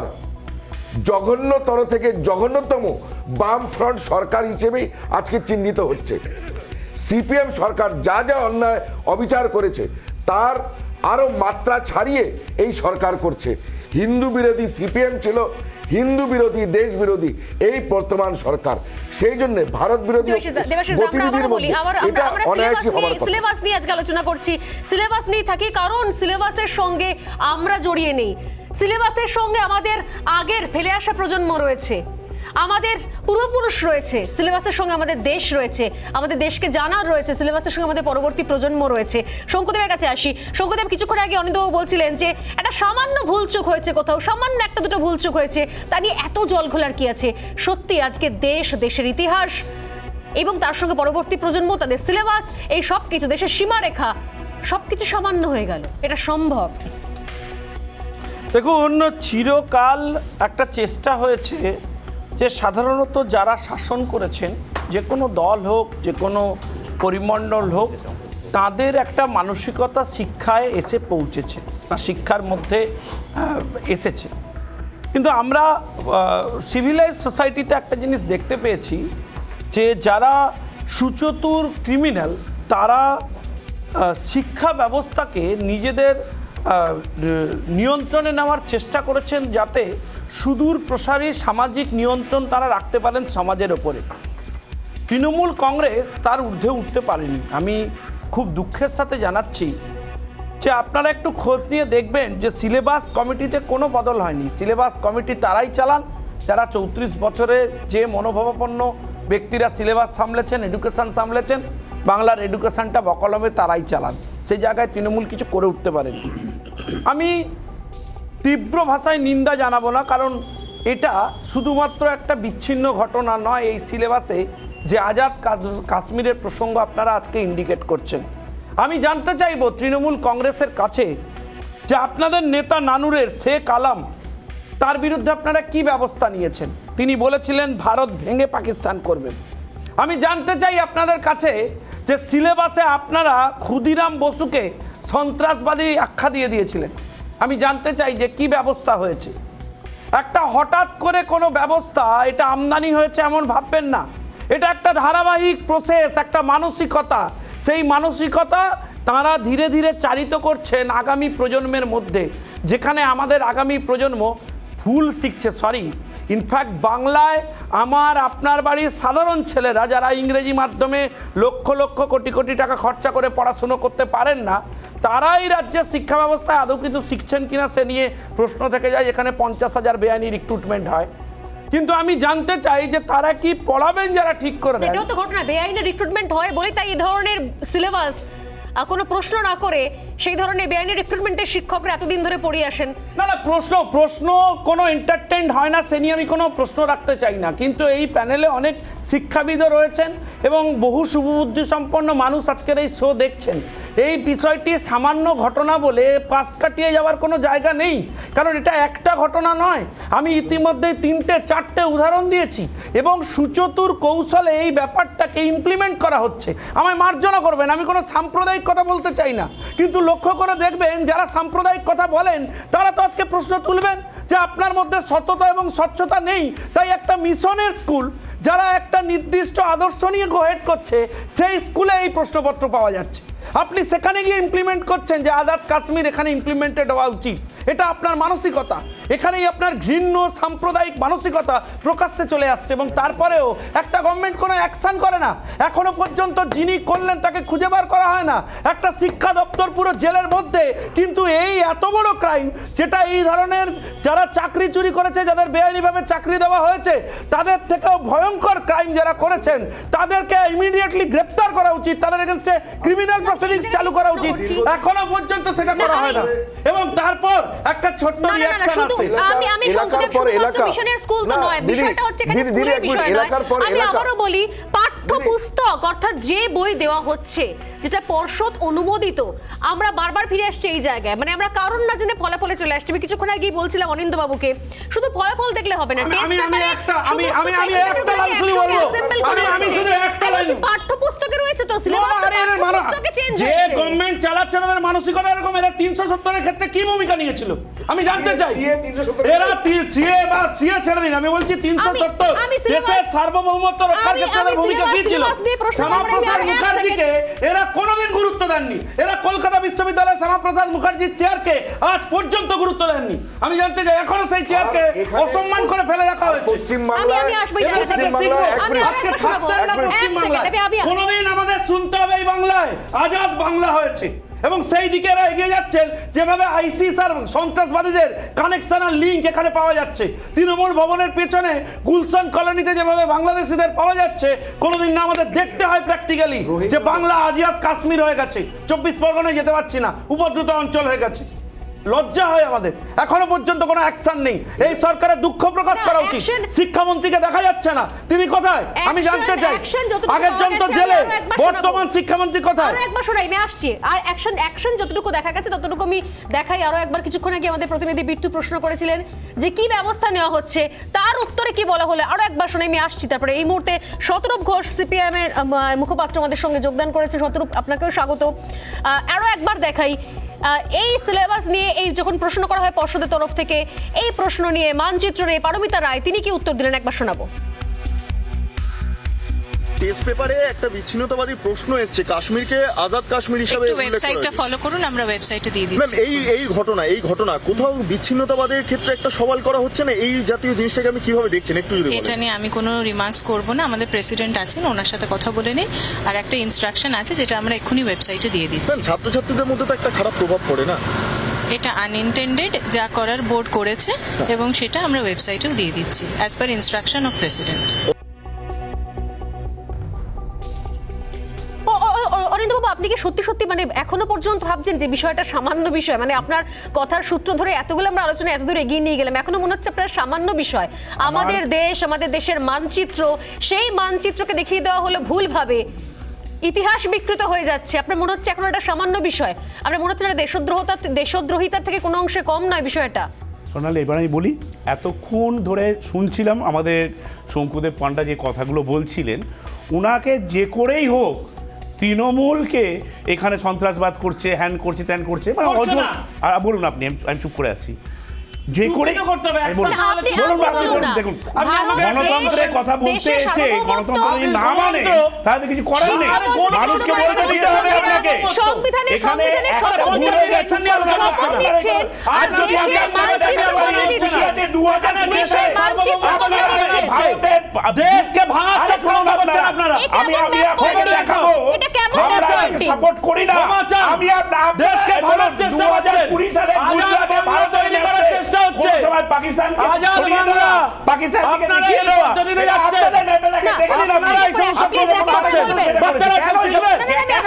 জঘন্যতর থেকে জঘন্যতম বামফ্রন্ট সরকার হিসেবেই আজকে চিহ্নিত হচ্ছে। সিপিএম সরকার যা যা অন্যায় অবিচার করেছে তার আরো মাত্রা ছাড়িয়ে এই সরকার করছে। হিন্দু বিরোধী সিপিএম ছিল, হিন্দু বিরোধী দেশ বিরোধী এই বর্তমান সরকার। সেই জন্য ভারত বিরোধী গতিবিধির মধ্যে এটা অনায়াসী হওয়ার কথা।
সিলেবাস নিয়ে আজকে আলোচনা করছি, সিলেবাস নিয়ে থাকি কারণ সিলেবাসের সঙ্গে আমরা জড়িয়ে নেই, সিলেবাসের সঙ্গে আমাদের আগের ফেলে আসা প্রজন্ম রয়েছে, আমাদের পূর্বপুরুষ রয়েছে, সিলেবাসের সঙ্গে আমাদের দেশ রয়েছে, আমাদের দেশকে জানার রয়েছে, সিলেবাসের সঙ্গে আমাদের পরবর্তী প্রজন্ম রয়েছে। শঙ্কুদেবের কাছে আসি। শঙ্কুদেব, কিছুক্ষণ আগে অনিন্দ্যবাবু বলছিলেন যে একটা সামান্য ভুলচুক হয়েছে, কোথাও সামান্য একটা দুটো ভুলচুক হয়েছে, তা নিয়ে এত জল ঘোলার কি আছে? সত্যি আজকে দেশ, দেশের ইতিহাস এবং তার সঙ্গে পরবর্তী প্রজন্ম, তাদের সিলেবাস, এই সব কিছু, দেশের সীমারেখা সবকিছু সামান্য হয়ে গেল, এটা সম্ভব?
দেখুন, চিরকাল একটা চেষ্টা হয়েছে যে সাধারণত যারা শাসন করেছেন, যে কোনো দল হোক, যে কোনো পরিমণ্ডল হোক, তাদের একটা মানসিকতা শিক্ষায় এসে পৌঁছেছে বা শিক্ষার মধ্যে এসেছে। কিন্তু আমরা সিভিলাইজ সোসাইটিতে একটা জিনিস দেখতে পেয়েছি যে যারা সুচতুর ক্রিমিনাল তারা শিক্ষা ব্যবস্থাকে নিজেদের নিয়ন্ত্রণে নেওয়ার চেষ্টা করেছেন, যাতে সুদূর প্রসারী সামাজিক নিয়ন্ত্রণ তারা রাখতে পারেন সমাজের ওপরে। তৃণমূল কংগ্রেস তার ঊর্ধ্বে উঠতে পারেনি। আমি খুব দুঃখের সাথে জানাচ্ছি যে আপনারা একটু খোঁজ নিয়ে দেখবেন যে সিলেবাস কমিটিতে কোনো বদল হয়নি। সিলেবাস কমিটি তারাই চালান যারা চৌত্রিশ বছরে যে মনোভাবাপন্ন ব্যক্তিরা সিলেবাস সামলেছেন, এডুকেশান সামলেছেন, বাংলার এডুকেশানটা বকলমে তারাই চালান। সেই জায়গায় তৃণমূল কিছু করে উঠতে পারেনি। আমি তীব্র ভাষায় নিন্দা জানাবো না, কারণ এটা শুধুমাত্র একটা বিচ্ছিন্ন ঘটনা নয় এই সিলেবাসে যে আজাদ কাশ্মীরের প্রসঙ্গ আপনারা আজকে ইন্ডিকেট করছেন। আমি জানতে চাইব তৃণমূল কংগ্রেসের কাছে যে আপনাদের নেতা নানুরের শেখ আলম, তার বিরুদ্ধে আপনারা কি ব্যবস্থা নিয়েছেন? তিনি বলেছিলেন ভারত ভেঙে পাকিস্তান করবেন। আমি জানতে চাই আপনাদের কাছে যে সিলেবাসে আপনারা ক্ষুদিরাম বসুকে সন্ত্রাসবাদী আখ্যা দিয়ে দিয়েছিলেন। আমি জানতে চাই যে কি ব্যবস্থা হয়েছে। একটা হঠাৎ করে কোনো ব্যবস্থা এটা আমদানি হয়েছে এমন ভাববেন না, এটা একটা ধারাবাহিক প্রসেস, একটা মানসিকতা। সেই মানসিকতা তারা ধীরে ধীরে চালিত করছেন আগামী প্রজন্মের মধ্যে, যেখানে আমাদের আগামী প্রজন্ম ভুল শিখছে। সরি, ইনফ্যাক্ট বাংলায় আমার আপনার বাড়ির সাধারণ ছেলেরা যারা ইংরেজি মাধ্যমে লক্ষ লক্ষ কোটি কোটি টাকা খরচা করে পড়াশুনো করতে পারেন না, তারাই রাজ্যের শিক্ষা ব্যবস্থায় আদৌ কিছু শিখছেন কিনা সে নিয়ে প্রশ্ন থেকে যায়। এখানে পঞ্চাশ হাজার বেআইনি রিক্রুটমেন্ট হয়, কিন্তু আমি জানতে চাই যে তারা কি পড়াবেন যারা ঠিক করে দেন।
এটাও তো ঘটনা, বেআইনি রিক্রুটমেন্ট হয় বলে তাই এই ধরনের সিলেবাস কোনো প্রশ্ন না করে সেই ধরনের বেআইনি রিক্রুটমেন্টের শিক্ষকরা এতদিন ধরে পড়িয়ে আসেন।
না না, প্রশ্ন প্রশ্ন কোনো এন্টারটেইন হয় না, সে নিয়ে আমি কোনো প্রশ্ন রাখতে চাই না, কিন্তু এই প্যানেলে অনেক শিক্ষাবিদও রয়েছেন এবং বহু শুভবুদ্ধি সম্পন্ন মানুষ আজকের এই শো দেখছেন। এই বিষয়টি সামান্য ঘটনা বলে পাশ কাটিয়ে যাওয়ার কোনো জায়গা নেই, কারণ এটা একটা ঘটনা নয়। আমি ইতিমধ্যেই তিনটে চারটে উদাহরণ দিয়েছি এবং সুচতুর কৌশলে এই ব্যাপারটাকে ইমপ্লিমেন্ট করা হচ্ছে। আমায় মার্জনা করবেন, আমি কোনো সাম্প্রদায়িক কথা বলতে চাই না, কিন্তু লক্ষ্য করে দেখবেন যারা সাম্প্রদায়িক কথা বলেন তারা তো আজকে প্রশ্ন তুলবেন যে আপনার মধ্যে সততা এবং স্বচ্ছতা নেই। তাই একটা মিশনের স্কুল যারা একটা নির্দিষ্ট আদর্শ নিয়ে গোহেড করছে, সেই স্কুলে এই প্রশ্নপত্র পাওয়া যাচ্ছে। আপনি সেখানে গিয়ে ইমপ্লিমেন্ট করছেন যে আজাদ কাশ্মীর এখানে ইমপ্লিমেন্টেড হওয়া উচিত। এটা আপনার মানসিকতা, এখানেই আপনার ঘৃণ্য সাম্প্রদায়িক মানসিকতা প্রকাশ্যে চলে আসছে এবং তারপরেও একটা গভর্নমেন্ট কোনো অ্যাকশন করে না। এখনো পর্যন্ত যিনি করলেন তাকে খুঁজে বার করা হয় না। একটা শিক্ষা দপ্তর পুরো জেলের মধ্যে, কিন্তু এই এত বড় ক্রাইম যেটা এই ধরনের যারা চাকরি চুরি করেছে, যাদের বেআইনিভাবে চাকরি দেওয়া হয়েছে, তাদের থেকেও ভয়ঙ্কর ক্রাইম যারা করেছেন তাদেরকে ইমিডিয়েটলি গ্রেপ্তার করা উচিত, তাদের এগেইনস্টে ক্রিমিনাল প্রসিডিংস চালু করা উচিত। এখনো পর্যন্ত সেটা করা হয় না। এবং তারপর একটা ছোট্ট রিঅ্যাকশন আছে।
আমি আমি সংক্ষেপে শুধুমাত্র মিশনের স্কুল তো নয়, বিষয়টা হচ্ছে এখানে স্কুলের বিষয় নয়। আমি আবারও বলি, পাঠ্যপুস্তক অর্থাৎ যে বই দেওয়া হচ্ছে যেটা পর্ষদ অনুমোদিত, আমরা বারবার ফিরে আসছি এই জায়গায়, মানে আমরা কারণ না জেনে ফলাফলে চলে আসছি। আমি কিছুক্ষণ আগেই বলছিলাম অনিন্দ বাবুকে, শুধু ফলাফল দেখলে হবে না, পাঠ্যপুস্তকে রয়েছে তো সিলেবাস,
যে গভর্নমেন্ট চালাচ্ছে তাদের মানসিকতা এরকম। এরা তিনশো সত্তরের ক্ষেত্রে কি ভূমিকা নিয়েছিল আমি জানতে চাই। এরা সিএ বা সিএ ছেড়ে দিন, আমি বলছি তিনশো সত্তর দেশের সার্বভৌমত্ব রক্ষার ক্ষেত্রে তাদের ভূমিকা কি ছিল? শ্যামাপ্রসাদ মুখার্জিকে এরা কোনোদিন গুরুত্ব দেননি। এরা কলকাতা বিশ্ববিদ্যালয়ের শ্যামাপ্রসাদ মুখার্জির চেয়ারকে আজ পর্যন্ত গুরুত্ব দেননি। আমি জানতে চাই এখনো সেই চেয়ারকে অসম্মান করে ফেলে রাখা হয়েছে। কোনোদিন আমাদের শুনতে হবে এই বাংলায় আজাদ বাংলা হয়েছে এবং সেই দিকে এরা এগিয়ে যাচ্ছেন। যেভাবে আইসিস আর সন্ত্রাসবাদীদের কানেকশন আর লিঙ্ক এখানে পাওয়া যাচ্ছে, তৃণমূল ভবনের পেছনে গুলশান কলোনিতে যেভাবে বাংলাদেশিদের পাওয়া যাচ্ছে, কোনোদিন না আমাদের দেখতে হয় প্র্যাকটিক্যালি যে বাংলা আজাদ কাশ্মীর হয়ে গেছে, চব্বিশ পরগনায় যেতে পারছি না, উপদ্রুত অঞ্চল হয়ে গেছে। লজ্জা হয় আমাদের, এখনো পর্যন্ত কোনো অ্যাকশন নেই। এই সরকারের দুঃখ প্রকাশ করা উচিত। শিক্ষামন্ত্রীকে দেখা যাচ্ছে না, তিনি কোথায় আমি জানতে চাই। আগের জন তো জেলে, বর্তমান শিক্ষামন্ত্রী কোথায়?
আরো একবার শোনাই, আমি আসছি। আর অ্যাকশন অ্যাকশন যতটুকু দেখা গেছে ততটুকু আমি দেখাই। আরো একবার কিছুক্ষণ আগে আমাদের প্রতিনিধি বিট্টু প্রশ্ন করেছিলেন যে কি ব্যবস্থা নেওয়া হচ্ছে, তার উত্তরে কি বলা হলো আরো একবার শোনাই, আমি আসছি। তারপরে এই মুহূর্তে শতরূপ ঘোষ সিপিএম এর মুখপাত্র আমাদের সঙ্গে যোগদান করেছে। শতরূপ, আপনাকেও স্বাগত। আরো একবার দেখাই, এই সিলেবাস নিয়ে এই যখন প্রশ্ন করা হয় পর্ষদের তরফ থেকে, এই প্রশ্ন নিয়ে মানচিত্র নিয়ে পারমিতা রায় তিনি কি উত্তর দিলেন একবার শোনাবো।
টেস্ট পেপারে একটা বিচ্ছিন্নতাবাদী প্রশ্ন এসেছে, কাশ্মীরকে আজাদ কাশ্মীর হিসেবে উল্লেখ করা হয়েছে।
ওয়েবসাইটটা ফলো করুন, আমরা ওয়েবসাইটে দিয়ে দিচ্ছি।
ম্যাম, এই এই ঘটনা এই ঘটনা কোথাও বিচ্ছিন্নতাবাদের ক্ষেত্রে একটা সওয়াল করা হচ্ছে না? এই জাতীয় জিনিসটাকে আমি কিভাবে দেখছেন একটু যদি বলেন।
এটা নিয়ে আমি কোনো রিমার্কস করব না, আমাদের প্রেসিডেন্ট আছেন, ওনার সাথে কথা বলে নিন। আর একটা ইনস্ট্রাকশন আছে যেটা আমরা এক্ষুনি ওয়েবসাইটে দিয়ে দিচ্ছি।
ম্যাম, ছাত্রছাত্রীদের মধ্যে তো একটা খারাপ প্রভাব পড়ে না?
এটা আনইনটেন্ডেড, যা করার বোর্ড করেছে এবং সেটা আমরা ওয়েবসাইটেও দিয়ে দিচ্ছি as per instruction of president.
Anindya babu, আপনি আপনি কি সত্যি সত্যি মানে এখনো পর্যন্ত ভাবছেন যে বিষয়টা সামান্য বিষয়? মানে আপনার কথার সূত্র ধরে এতগুলো আমরা আলোচনা এত দূর এগিয়ে নিয়ে গেলাম, এখনো মনে হচ্ছে আপনার সামান্য বিষয়। আমাদের দেশ, আমাদের দেশের মানচিত্র, সেই মানচিত্রকে দেখিয়ে দেওয়া হলো ভুলভাবে, ইতিহাস বিকৃত হয়ে যাচ্ছে। আপনার মনে হচ্ছে এখন এটা সামান্য বিষয়? আপনার মনে হচ্ছে এটা দেশদ্রোহতা দেশদ্রোহিতার থেকে কোনো অংশে কম নয় বিষয়টা?
সোনালি, এবার আমি বলি, এতক্ষণ ধরে শুনছিলাম আমাদের শঙ্কুদেব পান্ডা যে কথাগুলো বলছিলেন, উনাকে যে করেই হোক তৃণমূলকে এখানে সন্ত্রাসবাদ করছে, হ্যান করছে, ত্যান করছে, মানে অজর। আর বলুন আপনি, আমি চুপ করে আছি। যে করে দেখুন, গণতন্ত্রের কথা বলতে এসে গণতন্ত্র যদি না মানে তাহলে কিছু করার নেই, মানুষকে বলতে দিতে হবে আপনাকে। এখানে
দেশকে ভাঙার
আমি আমি আপনাকে দেখাবো সাপোর্ট করি না, আমি দেশকে ভাঙার চেষ্টা করছি। কুড়ি সালে গুজরাটে ভারতের চেষ্টা হচ্ছে, পাকিস্তান আজাদ বাংলা, পাকিস্তান থেকে দেখিয়ে দেওয়া, আপনারা যাচ্ছে আপনারা এই সব শব্দ করছেন, বাচ্চারা কেন শিখবেন?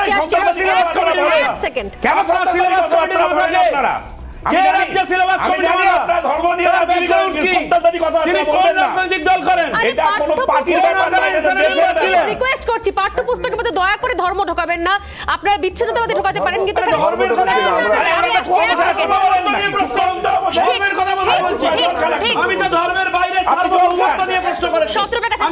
এক সেকেন্ড, কেন সিলেবাস কমিটির মধ্যে আপনারা কে রাজ্য সিলেবাস কমিটি আমরা আপনারা ধর্ম নিয়ে ব্যাকগ্রাউন্ড কি সত্যতারি কথা আপনি বলবেন না, রাজনৈতিক দল করেন, এটা কোনো পার্টির ব্যাপার না।
রিকোয়েস্ট করছি, পাঠ্যপুস্তকের মধ্যে দয়া করে ধর্ম ঢোকাবেন না। আপনারা বিচ্ছিন্নতাবাদী ঢোকাতে পারেন, কিন্তু
ধর্মের কথা ধর্মের কথা বলছি, আমি তো ধর্মের বাইরে সার্বভৌমত্ব নিয়ে প্রশ্ন করেছি।
শত্রুপের কাছে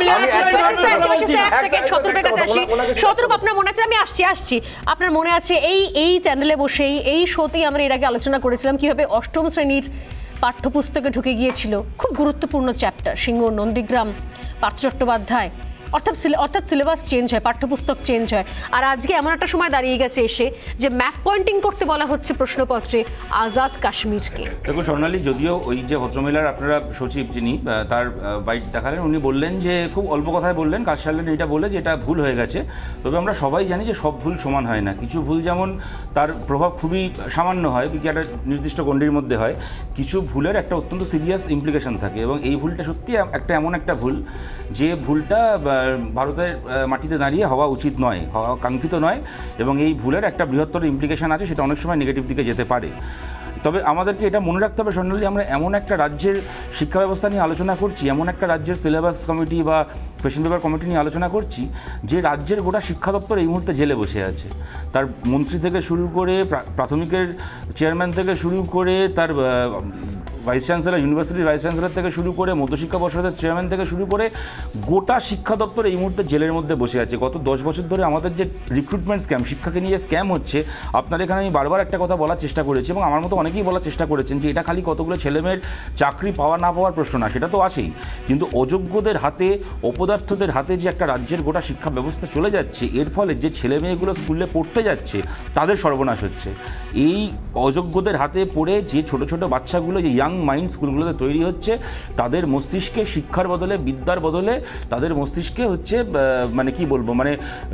এক সেকেন্ড, শত্রুপের কাছে আসি। শত্রুপ, আপনার মনে আছে, আমি আসছি আসছি আপনার মনে আছে এই এই চ্যানেলে বসেই এই শোতেই আমরা এর আগে আলোচনা করেছিলাম কিভাবে অষ্টম শ্রেণীর পাঠ্যপুস্তকে ঢুকে গিয়েছিল খুব গুরুত্বপূর্ণ চ্যাপ্টার সিংহ নন্দীগ্রাম, পার্থ চট্টোপাধ্যায়, অর্থাৎ অর্থাৎ সিলেবাস চেঞ্জ হয়, পাঠ্যপুস্তক চেঞ্জ হয়। আর আজকে এমন একটা সময় দাঁড়িয়ে গেছে এসে যে ম্যাপ পয়েন্টিং করতে বলা হচ্ছে প্রশ্নপত্রে আজাদ কাশ্মীরকে।
দেখুন স্বর্ণালী, যদিও ওই যে ভদ্রমহিলার আপনারা সচিব যিনি তার বাইট দেখালেন, উনি বললেন যে খুব অল্প কথায় বললেন, কাজ সারলেন এটা বলে যে এটা ভুল হয়ে গেছে। তবে আমরা সবাই জানি যে সব ভুল সমান হয় না, কিছু ভুল যেমন তার প্রভাব খুবই সামান্য হয়, কি একটা নির্দিষ্ট গণ্ডির মধ্যে হয়, কিছু ভুলের একটা অত্যন্ত সিরিয়াস ইমপ্লিকেশন থাকে। এবং এই ভুলটা সত্যি একটা এমন একটা ভুল যে ভুলটা ভারতের মাটিতে দাঁড়িয়ে হওয়া উচিত নয়, হওয়া কাঙ্ক্ষিত নয়, এবং এই ভুলের একটা বৃহত্তর ইমপ্লিকেশন আছে, সেটা অনেক সময় নেগেটিভ দিকে যেতে পারে। তবে আমাদেরকে এটা মনে রাখতে হবে স্বর্ণালী, আমরা এমন একটা রাজ্যের শিক্ষা ব্যবস্থা নিয়ে আলোচনা করছি, এমন একটা রাজ্যের সিলেবাস কমিটি বা কোয়েশ্চেন পেপার কমিটি নিয়ে আলোচনা করছি, যে রাজ্যের গোটা শিক্ষা দপ্তর এই মুহূর্তে জেলে বসে আছে। তার মন্ত্রী থেকে শুরু করে, প্রাথমিকের চেয়ারম্যান থেকে শুরু করে, তার ভাইস চ্যান্সেলর, ইউনিভার্সিটির ভাইস চ্যান্সেলর থেকে শুরু করে, মধ্যশিক্ষা পর্ষদের চেয়ারম্যান থেকে শুরু করে, গোটা শিক্ষা দপ্তর এই মুহূর্তে জেলের মধ্যে বসে আছে। গত দশ বছর ধরে আমাদের যে রিক্রুটমেন্ট স্ক্যাম, শিক্ষাকে নিয়ে স্ক্যাম হচ্ছে, আপনার এখানে আমি বারবার একটা কথা বলার চেষ্টা করেছি, এবং আমার মতো অনেকেই বলার চেষ্টা করেছেন যে এটা খালি কতগুলো ছেলেমেয়ের চাকরি পাওয়া না পাওয়ার প্রশ্ন না, সেটা তো আসেই, কিন্তু অযোগ্যদের হাতে, অপদার্থদের হাতে যে একটা রাজ্যের গোটা শিক্ষা ব্যবস্থা চলে যাচ্ছে, এর ফলে যে ছেলে মেয়েগুলো স্কুলে পড়তে যাচ্ছে তাদের সর্বনাশ হচ্ছে। এই অযোগ্যদের হাতে পড়ে যে ছোট ছোট বাচ্চাগুলো, যে ইয়াং মাইন্ড স্কুলগুলোতে তৈরি হচ্ছে, তাদের মস্তিষ্কে শিক্ষার বদলে, বিদ্যার বদলে তাদের মস্তিষ্কে হচ্ছে মানে কি বলবো, মানে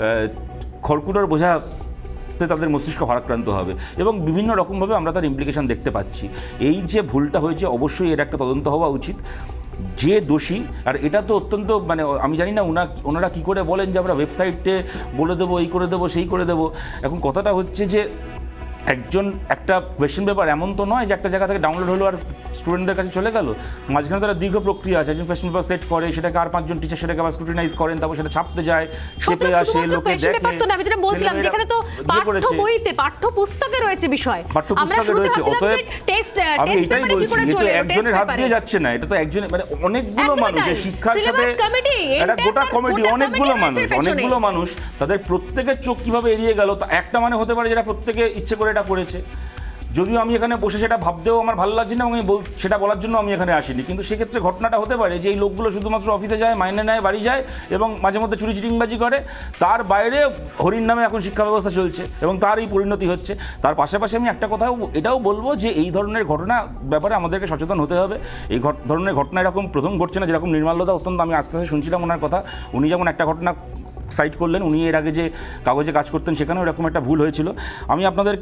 খড়কুটোর বোঝা তাদের মস্তিষ্ক ভারাক্রান্ত হবে, এবং বিভিন্ন রকমভাবে আমরা তার ইমপ্লিকেশন দেখতে পাচ্ছি। এই যে ভুলটা হয়েছে, অবশ্যই এর একটা তদন্ত হওয়া উচিত। যে দোষী, আর এটা তো অত্যন্ত মানে আমি জানি না ওনা ওনারা কী করে বলেন যে আমরা ওয়েবসাইটে বলে দেবো, এই করে দেবো, সেই করে দেবো। এখন কথাটা হচ্ছে যে একজন একটা কোয়েশ্চেন পেপার এমন তো নয় যে একটা জায়গা থেকে ডাউনলোড হলো আর স্টুডেন্টদের কাছে চলে গেল, মাঝখানে তারা দীর্ঘ প্রক্রিয়া আছে। একজন কোয়েশ্চেন পেপার সেট করে, সেটাকে আর পাঁচজন টিচার সেটাকে আবার স্ক্রুটিনাইজ করেন, তারপর সেটা ছাপতে যায়, শেপে আসে, লোকে দেখে।
আমি যেটা বলছিলাম, যেখানে তো পাঠ্য বইতে, পাঠ্যপুস্তকে রয়েছে বিষয়,
পাঠ্যপুস্তকে রয়েছে। অতএব আমি এটাই বলছি, এটা তো একজনের হাত দিয়ে যাচ্ছে না, এটা তো একজনের মানে অনেকগুলো মানুষ, শিক্ষার সাথে একটা গোটা কমিটি, অনেকগুলো মানুষ, অনেকগুলো মানুষ, তাদের প্রত্যেকের চোখ কিভাবে এড়িয়ে গেল, তা একটা মানে হতে পারে যেটা প্রত্যেকে ইচ্ছে করে এটা করেছে। যদিও আমি এখানে বসে সেটা ভাবতেও আমার ভালো লাগছে না, এবং আমি সেটা বলার জন্য আমি এখানে আসিনি, কিন্তু সেক্ষেত্রে ঘটনাটা হতে পারে যে এই লোকগুলো শুধুমাত্র অফিসে যায়, মাইনে নেয়, বাড়ি যায়, এবং মাঝে মধ্যে চুরি চিটিংবাজি করে, তার বাইরে হরির নামে এখন শিক্ষা ব্যবস্থা চলছে, এবং তার এই পরিণতি হচ্ছে। তার পাশাপাশি আমি একটা কথাও এটাও বলবো যে এই ধরনের ঘটনা ব্যাপারে আমাদেরকে সচেতন হতে হবে। এই ধরনের ঘটনা এরকম প্রথম ঘটছে না, যেরকম নির্মলদা অত্যন্ত, আমি আস্তে আস্তে শুনছিলাম ওনার কথা, উনি যেমন একটা ঘটনা সাইট করলেন, উনি এর আগে যে কাগজে কাজ করতেন সেখানেও এরকম একটা ভুল হয়েছিল। আমি আপনাদেরকে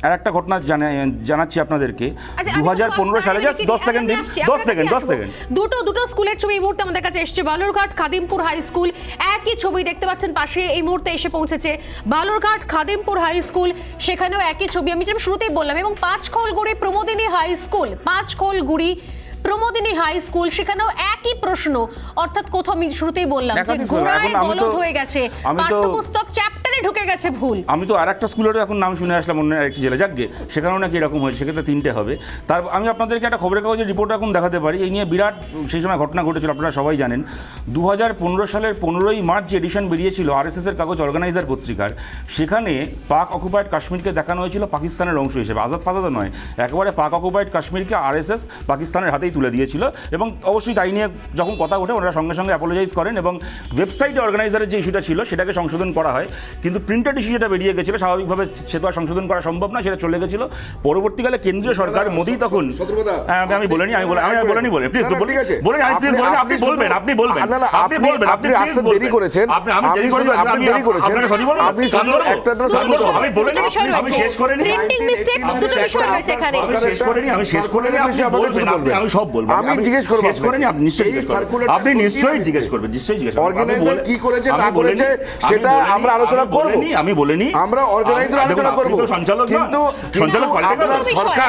আর একটা ঘটনা জানাচ্ছি আপনাদেরকে।
আচ্ছা,
দু হাজার পনেরো সালে জাস্ট দশ সেকেন্ড দিন, দশ সেকেন্ড দশ সেকেন্ড
দুটো দুটো স্কুলের ছবি এই মুহূর্তে আমাদের কাছে এসছে। বালুরঘাট খাদিমপুর হাই স্কুল, একই ছবি দেখতে পাচ্ছেন পাশে এই মুহূর্তে এসে পৌঁছেছে বালুরঘাট খাদিমপুর হাই স্কুল, সেখানেও একই ছবি আমি যেরকম শুরুতেই বললাম। এবং Panchkholguri Pramodini high school, Panchkholguri Pramodini high school, সেখানেও একই প্রশ্ন। অর্থাৎ কোথাও আমি শুরুতেই বললাম যে গোড়ায় গলদ হয়ে গেছে, পাঠ্যপুস্তক চ্যাপ্টারে ঢুকে গেছে ভুল।
আমি তো আর একটা স্কুলেরও এখন নাম শুনে আসলাম অন্য আরেকটি জেলা, যাকগে সেখানেও নাকি এরকম হয়েছে, সেক্ষেত্রে তিনটে হবে। তার আমি আপনাদেরকে একটা খবরের কাগজের রিপোর্ট এখন দেখাতে পারি। এই নিয়ে বিরাট সেই সময় ঘটনা ঘটেছিল, আপনারা সবাই জানেন। দু হাজার পনেরো সালের পনেরোই মার্চ যে এডিশন বেরিয়েছিল আরএসএসের কাগজ অর্গানাইজার পত্রিকার, সেখানে পাক অকুপায়েড কাশ্মীরকে দেখানো হয়েছিল পাকিস্তানের অংশ হিসেবে, আজাদ ফাজাদ নয়, একেবারে পাক অকুপায়েড কাশ্মীরকে আরএসএস পাকিস্তানের হাতেই তুলে দিয়েছিল। এবং অবশ্যই তাই নিয়ে যখন কথা ওঠে ওনারা সঙ্গে সঙ্গে অ্যাপোলোজাইজ করেন এবং ওয়েবসাইটে অর্গানাইজারের যে ইস্যুটা ছিল সেটাকে সংশোধন করা হয়। কিন্তু প্রিন্টেড ইস্যু যেটা বেরিয়ে গেছিলো স্বাভাবিকভাবে সে তো আর সংশোধন করা সম্ভব না, সেটা চলে গেছিলো। পরবর্তীকালে কেন্দ্রীয় সরকার মোদি তখন, আমি বলিনি আমি আমি বলিনি বলে প্লিজ বলেন, প্লিজ বলেন, আপনি বলবেন, আপনি বলবেন, আপনি বলবেন, আপনি আসতে দেরি করেছেন, আপনি আমি দেরি করেছি, আপনি দেরি করেছেন, আপনারা সরি বলুন, আপনি একটা আমি বলিনি, আমি শেষ করিনি,
প্রিন্টিং মিস্টেক দুটো বিষয় রয়েছে এখানে,
আমি শেষ করিনি, আমি শেষ করিনি, আপনি বলবেন, আমি সব বলবো, আমি জিজ্ঞেস করব, শেষ করিনি, আপনি নিশ্চয়ই আপনি নিশ্চয়ই জিজ্ঞেস করবেন, নিশ্চয়ই জিজ্ঞেস করবেন
অর্গানাইজার কি করেছে না করেছে সেটা আমরা আলোচনা করব,
আমি বলিনি,
আমরা অর্গানাইজার আলোচনা করব,
সঞ্চালক
কিন্তু
সঞ্চালক
সরকার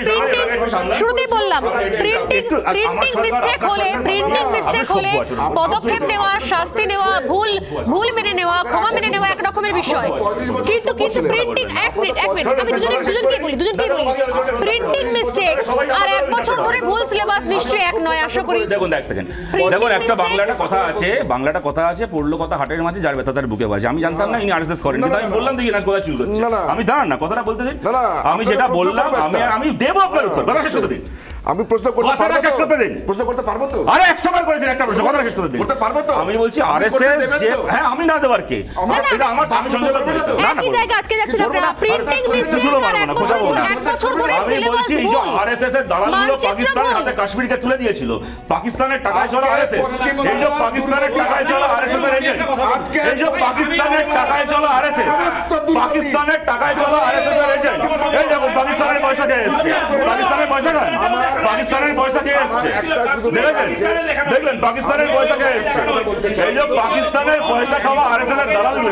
শুরুতেই বললাম প্রিন্টিং প্রিন্টিং মিস্টেক হলে প্রিন্টিং মিস্টেক হলে পদক্ষেপ নেওয়া, শাস্তি নেওয়া, ভুল ভুল মেনে নেওয়া, ক্ষমা মেনে নেওয়া এক রকমের বিষয়। কিন্তু কিন্তু প্রিন্টিং এক মিনিট এক মিনিট আমি দুজনে দুজনকেই বলি দুজনকেই বলি প্রিন্টিং মিস্টেক আর এক বছর ধরে ভুল সিলেবাস নিশ্চয়ই এক নয়, আশা করি।
দেখুন এক সেকেন্ড, দেখুন একটা বাংলাটা কথা আছে, বাংলাটা কথা আছে, পড়লো কথা হাটের মাঝে যার ব্যথা তার বুকে বাজে। আমি জানতাম না ইনি আরএসএস করেন, কিন্তু আমি বললাম দেখি না কথা চুল করছে, আমি দাঁড়ান না কথাটা বলতে দিন, আমি যেটা বললাম আমি আমি দেব আপনার উত্তর, কথা শেষ করতে দিন,
আমি প্রশ্ন করতে পারবো,
কথাটা শেষ করতে দিন,
প্রশ্ন করতে পারবো তো,
আরে একশো বার করেছেন একটা প্রশ্ন, কথাটা শেষ করতে দিন,
করতে পারবো তো,
আমি বলছি আরএসএস যে হ্যাঁ আমি না দেবার কে, এটা আমার আমি সন্দেহ করব না,
একই জায়গা আটকে যাচ্ছেন আপনারা, প্রিন্টিং মিস্টেক আর এক বছর এক বছর ধরে
আমি বলছি এই যে আরএসএস এর দালালগুলো পাকিস্তানের হাতে কাশ্মীরকে তুলে দিয়েছিল, পাকিস্তানের টাকায় চলা আরএসএস, এই যে পাকিস্তানের টাকায় চলা আরএসএস এর এজেন্ট, এই যে পাকিস্তানের টাকায় চলা আরএসএস, পাকিস্তানের টাকায় চলা আরএসএস এর এজেন্ট, এই দেখুন পাকিস্তানের পয়সা কে এসেছে, পাকিস্তানের পয়সা কেন, পাকিস্তানের পয়সা কে এসেছে দেখেছেন, দেখলেন পাকিস্তানের পয়সা কে এসেছে, এই যে পাকিস্তানের পয়সা খাওয়া আরএসএস এর দালালগুলো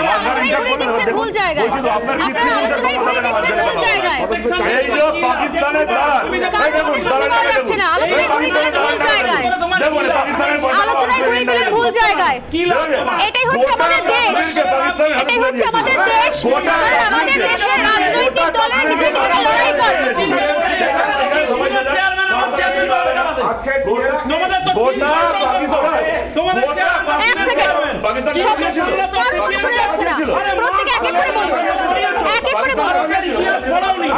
ভুল জায়গায়, আপনারা আলোচনাই ঘুরিয়ে দিচ্ছেন ভুল জায়গায়,
এই যে পাকিস্তানের দালাল, এই দেখুন দালাল
যাচ্ছে না, আলোচনাই ঘুরিয়ে দিলেন ভুল জায়গায়,
দেখুন পাকিস্তানের পয়সা
আলোচনাই ঘুরিয়ে দিলেন ভুল জায়গায়। এটাই হচ্ছে আমাদের দেশ, এটাই হচ্ছে আমাদের দেশ, কারণ আমাদের দেশের রাজনৈতিক দলের নিজেদের লড়াই করে। এক সেকেন্ড, কারোর কথা শোনা যাচ্ছে না, প্রত্যেকে এক এক করে বলুন, এক এক করে বলুন, এক এক করে বলুন,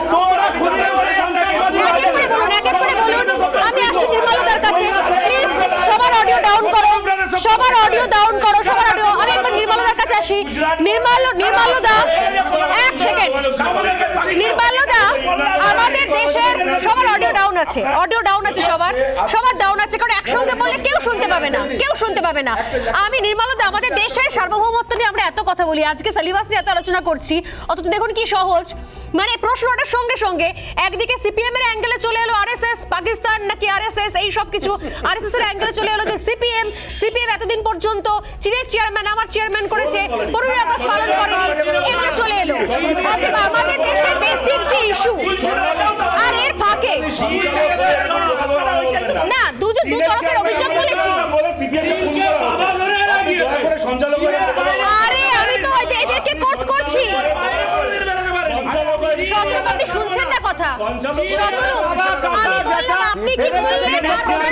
এক এক করে বলুন। আমি আসছি নির্মলদার কাছে, প্লিজ সবার অডিও ডাউন করো, সবার অডিও ডাউন করো, সবার অডিও। আমি একবার নির্মলদার কাছে আসি, নির্মল নির্মলদা এক সেকেন্ড, নির্মলদা আমাদের দেশের সবার অডিও ডাউন আছে, অডিও ডাউন আছে সবার, সবার ডাউন আছে, কারণ একসঙ্গে বললে কেউ শুনতে পাবে না, কেউ শুনতে পাবে না। আমি নির্মলদা আমাদের দেশের সার্বভৌমত্ব নিয়ে আমরা এত কথা বলি, আজকে সিলেবাস নিয়ে এত আলোচনা করছি, অথচ দেখুন কি সহজ, মানে প্রশ্নটার সঙ্গে সঙ্গে একদিকে সিপিএম এর অ্যাঙ্গেলে চলে এলো আরএসএস, পাকিস্তান নাকি আরএসএস, এই সব কিছু আরএসএস এর অ্যাঙ্গেলে চলে এলো যে সিপিএম, সিপিএম এতদিন পর্যন্ত চীনের চেয়ারম্যান আমার চেয়ারম্যান করেছে, পনেরোই আগস্ট পালন করেনি, এগুলো চলে এলো। অথবা আমাদের দেশের বেসিক যে ইস্যু, আর এর ফাঁকে না দুজন দু তরফের অভিযোগ বলেছি, আরে আমি তো এদেরকে কোট করছি, শতরূপ আপনি শুনছেন না কথা, শতরূপ আমি বললাম আপনি কি বললেন,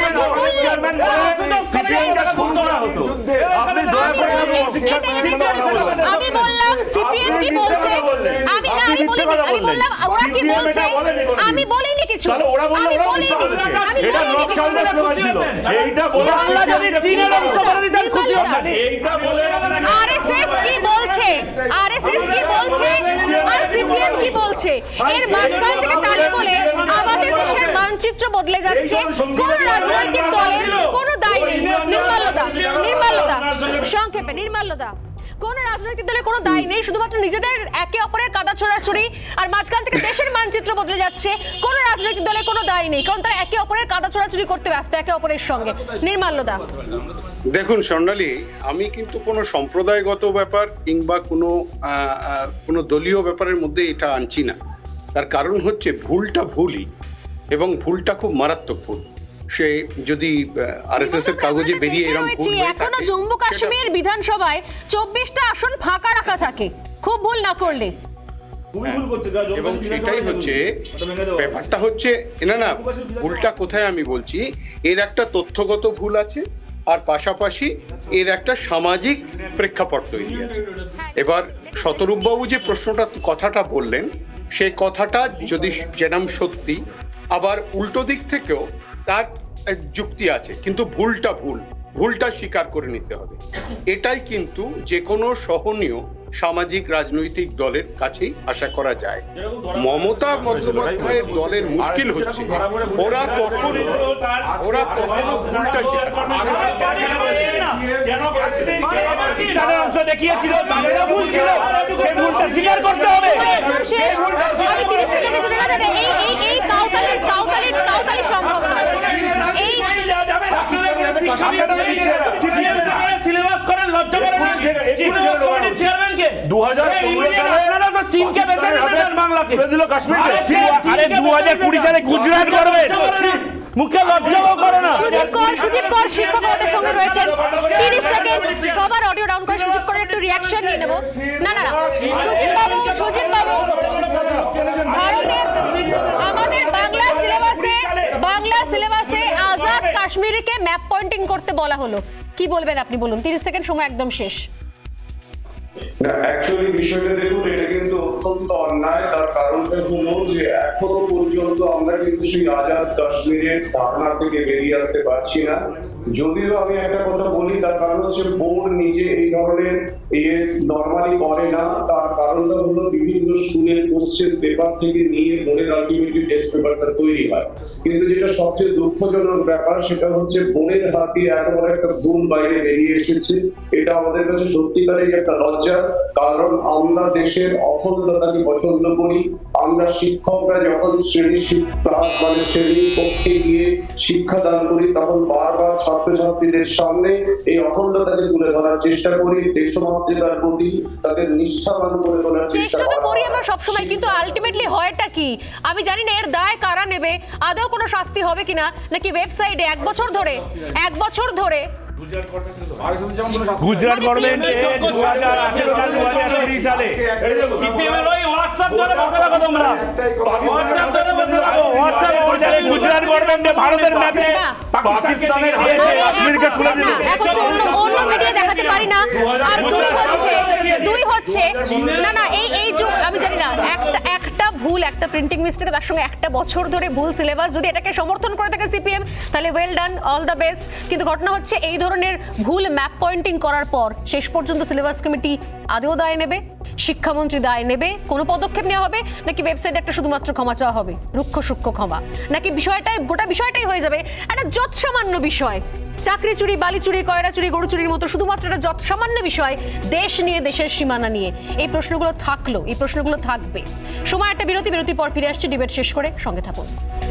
আমি বললাম সিপিএম কি বলছে, আমি না আমি বলিনি, আমি বললাম ওরা কি বলছে, আমি বলিনি কিছু, আমি বলিনি, আমি
এটা নকশালদের স্লোগান ছিল, এইটা বলা আল্লাহ যদি চীনের অংশ করে দিতেন খুশি হতাম, এইটা বলে
আরএসএস কি বলছে, আরএসএস কি বলছে আর সিপিএম কি বলছে, এর মাঝখান থেকে তালে বলে আমাদের দেশের মানচিত্র বদলে যাচ্ছে, কোন রাজনৈতিক দলের কোনো দায় নেই। নির্মলদা নির্মলদা সংক্ষেপে নির্মলদা কোন রাজনৈতিক দলের কোনো দায় নেই, শুধুমাত্র নিজেদের একে অপরের কাদা ছোড়াছুড়ি আর মাঝখান থেকে দেশের মানচিত্র বদলে যাচ্ছে। কোনো রাজনৈতিক দলে কোনো দায় নেই, কারণ তারা একে অপরের কাদা ছোড়াছুড়ি করতে ব্যস্ত একে অপরের সঙ্গে। নির্মাল্যদা,
দেখুন স্বর্ণালী, আমি কিন্তু কোনো সম্প্রদায়গত ব্যাপার কিংবা কোনো কোনো দলীয় ব্যাপারের মধ্যে এটা আনছি না। তার কারণ হচ্ছে ভুলটা ভুলই, এবং ভুলটা খুব মারাত্মক ভুল। সে যদি আরএসএস এর কাগজে বেরিয়ে এরকম ভুল হয়ে থাকে,
এখনো জম্মু কাশ্মীর বিধানসভায় চব্বিশটা আসন ফাঁকা রাখা থাকে, খুব ভুল না করলে।
এবং সেটাই হচ্ছে ব্যাপারটা হচ্ছে, না না ভুলটা কোথায় আমি বলছি, এর একটা তথ্যগত ভুল আছে, আর পাশাপাশি এর একটা সামাজিক প্রেক্ষাপট তৈরি আছে। এবার শতরূপবাবু যে প্রশ্নটা কথাটা বললেন, সেই কথাটা যদি যেরকম সত্যি, আবার উল্টো দিক থেকেও তার যুক্তি আছে, কিন্তু ভুলটা ভুল, ভুলটা স্বীকার করে নিতে হবে। এটাই কিন্তু যে কোনো সহনীয় সামাজিক রাজনৈতিক দলের কাছেই আশা করা যায়। মমতা বন্দ্যোপাধ্যায়ের দলের মুশকিল হচ্ছে ওরা কখনো ওরা কখনো ভুলটা স্বীকার করে
সিলেবাস করেন, লজ্জা করেন চেয়ারম্যানকে দু হাজার আপনারা তো চীনকে বেচে দিলেন, বাংলাকে দিল কাশ্মীরকে। আরে দু হাজার কুড়ি সালে গুজরাট করবেন, মুখে লজ্জাও করে না।
সুদীপ কর, সুদীপ কর শিক্ষক আমাদের সঙ্গে রয়েছেন। তিরিশ সেকেন্ড সবার অডিও ডাউন করে সুদীপ করের একটু রিঅ্যাকশন নিয়ে নেব। না না না সুদীপ বাবু, সুদীপ বাবু, ভারতের আমাদের বাংলা সিলেবাসে বাংলা সিলেবাসে আজাদ কাশ্মীরকে ম্যাপ পয়েন্টিং করতে বলা হলো, কি বলবেন আপনি? বলুন, তিরিশ সেকেন্ড সময় একদম শেষ।
না, অ্যাকচুয়ালি বিষয়টা দেখুন, এটা কিন্তু অত্যন্ত অন্যায়। তার কারণটা হলো যে এখনো পর্যন্ত আমরা কিন্তু সেই আজাদ কাশ্মীরের ধারণা থেকে বেরিয়ে আসতে পারছি না। যদিও আমি একটা কথা বলি, তার কারণ হচ্ছে বোর্ড নিজে এই ধরনের ইয়ে নর্মালি করে না। তার কারণটা হলো বিভিন্ন স্কুলের কোশ্চেন পেপার থেকে নিয়ে বোর্ডের আলটিমেটলি টেস্ট পেপারটা তৈরি হয়। কিন্তু যেটা সবচেয়ে দুঃখজনক ব্যাপার, সেটা হচ্ছে বোর্ডের হাতে এত বড় একটা ভুল বাইরে বেরিয়ে এসেছে। এটা আমাদের কাছে সত্যিকারের একটা লজ্জা, কারণ আমরা দেশের অখণ্ডতাকে পছন্দ করি। আমরা শিক্ষকরা যখন শ্রেণী শিক্ষা মানে শ্রেণী কক্ষে গিয়ে শিক্ষাদান করি, তখন বারবার ছাত্রছাত্রীদের সামনে এই অখণ্ডতাকে তুলে ধরার চেষ্টা করি, দেশমাতৃকার প্রতি তাদের নিষ্ঠাবান করে তোলার
চেষ্টা তো করি আমরা সবসময়, কিন্তু আলটিমেটলি হয়টা কি আমি জানি না। এর দায় কারা নেবে, আদৌ কোনো শাস্তি হবে কিনা, নাকি ওয়েবসাইটে এক বছর ধরে এক বছর ধরে
গুজরাট গভর্নমেন্টে দু হাজার আঠারো না দু হাজার কুড়ি সালে
সিপিএম এর ওই হোয়াটসঅ্যাপ ধরে বসে থাকো তোমরা, হোয়াটসঅ্যাপ ধরে বসে থাকো, হোয়াটসঅ্যাপ ধরে গুজরাট গভর্নমেন্টে ভারতের ম্যাপে পাকিস্তানের হাতে কাশ্মীরকে তুলে দিল।
এখন অন্য অন্য মিডিয়া দেখাতে পারি না। আর দুই হচ্ছে দুই হচ্ছে না না এই এই যুগ আমি জানি না, একটা একটা ভুল, একটা প্রিন্টিং মিস্টেক, তার সঙ্গে একটা বছর ধরে ভুল সিলেবাস, যদি এটাকে সমর্থন করে থাকে সিপিএম, তাহলে well done, all the best. কিন্তু ঘটনা হচ্ছে এই ধরনের ভুল ম্যাপ পয়েন্টিং করার পর শেষ পর্যন্ত সিলেবাস কমিটি আদৌ দায় নেবে, শিক্ষামন্ত্রী দায় নেবে, কোনো পদক্ষেপ নেওয়া হবে, নাকি ওয়েবসাইটে একটা শুধুমাত্র ক্ষমা চাওয়া হবে, রুক্ষ সূক্ষ্ম ক্ষমা, নাকি বিষয়টাই গোটা বিষয়টাই হয়ে যাবে একটা যৎসামান্য বিষয়, চাকরি চুরি, বালি চুরি, কয়রা চুরি, গরু চুরির মতো শুধুমাত্র একটা যৎসামান্য বিষয়, দেশ নিয়ে, দেশের সীমানা নিয়ে। এই প্রশ্নগুলো থাকলো, এই প্রশ্নগুলো থাকবে। সময় একটা বিরতি, বিরতির পর ফিরে আসছে ডিবেট শেষ করে, সঙ্গে থাকুন।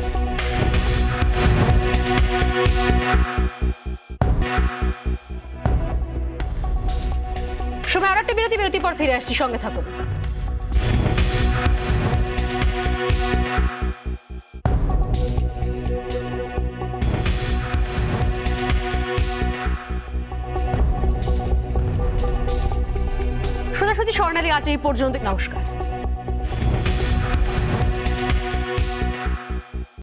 সময় আর একটা বিরতি, বিরতির পর ফিরে আসছি, সঙ্গে থাকুন। সোজাসুজি স্বর্ণালী আজ এই পর্যন্ত, নমস্কার।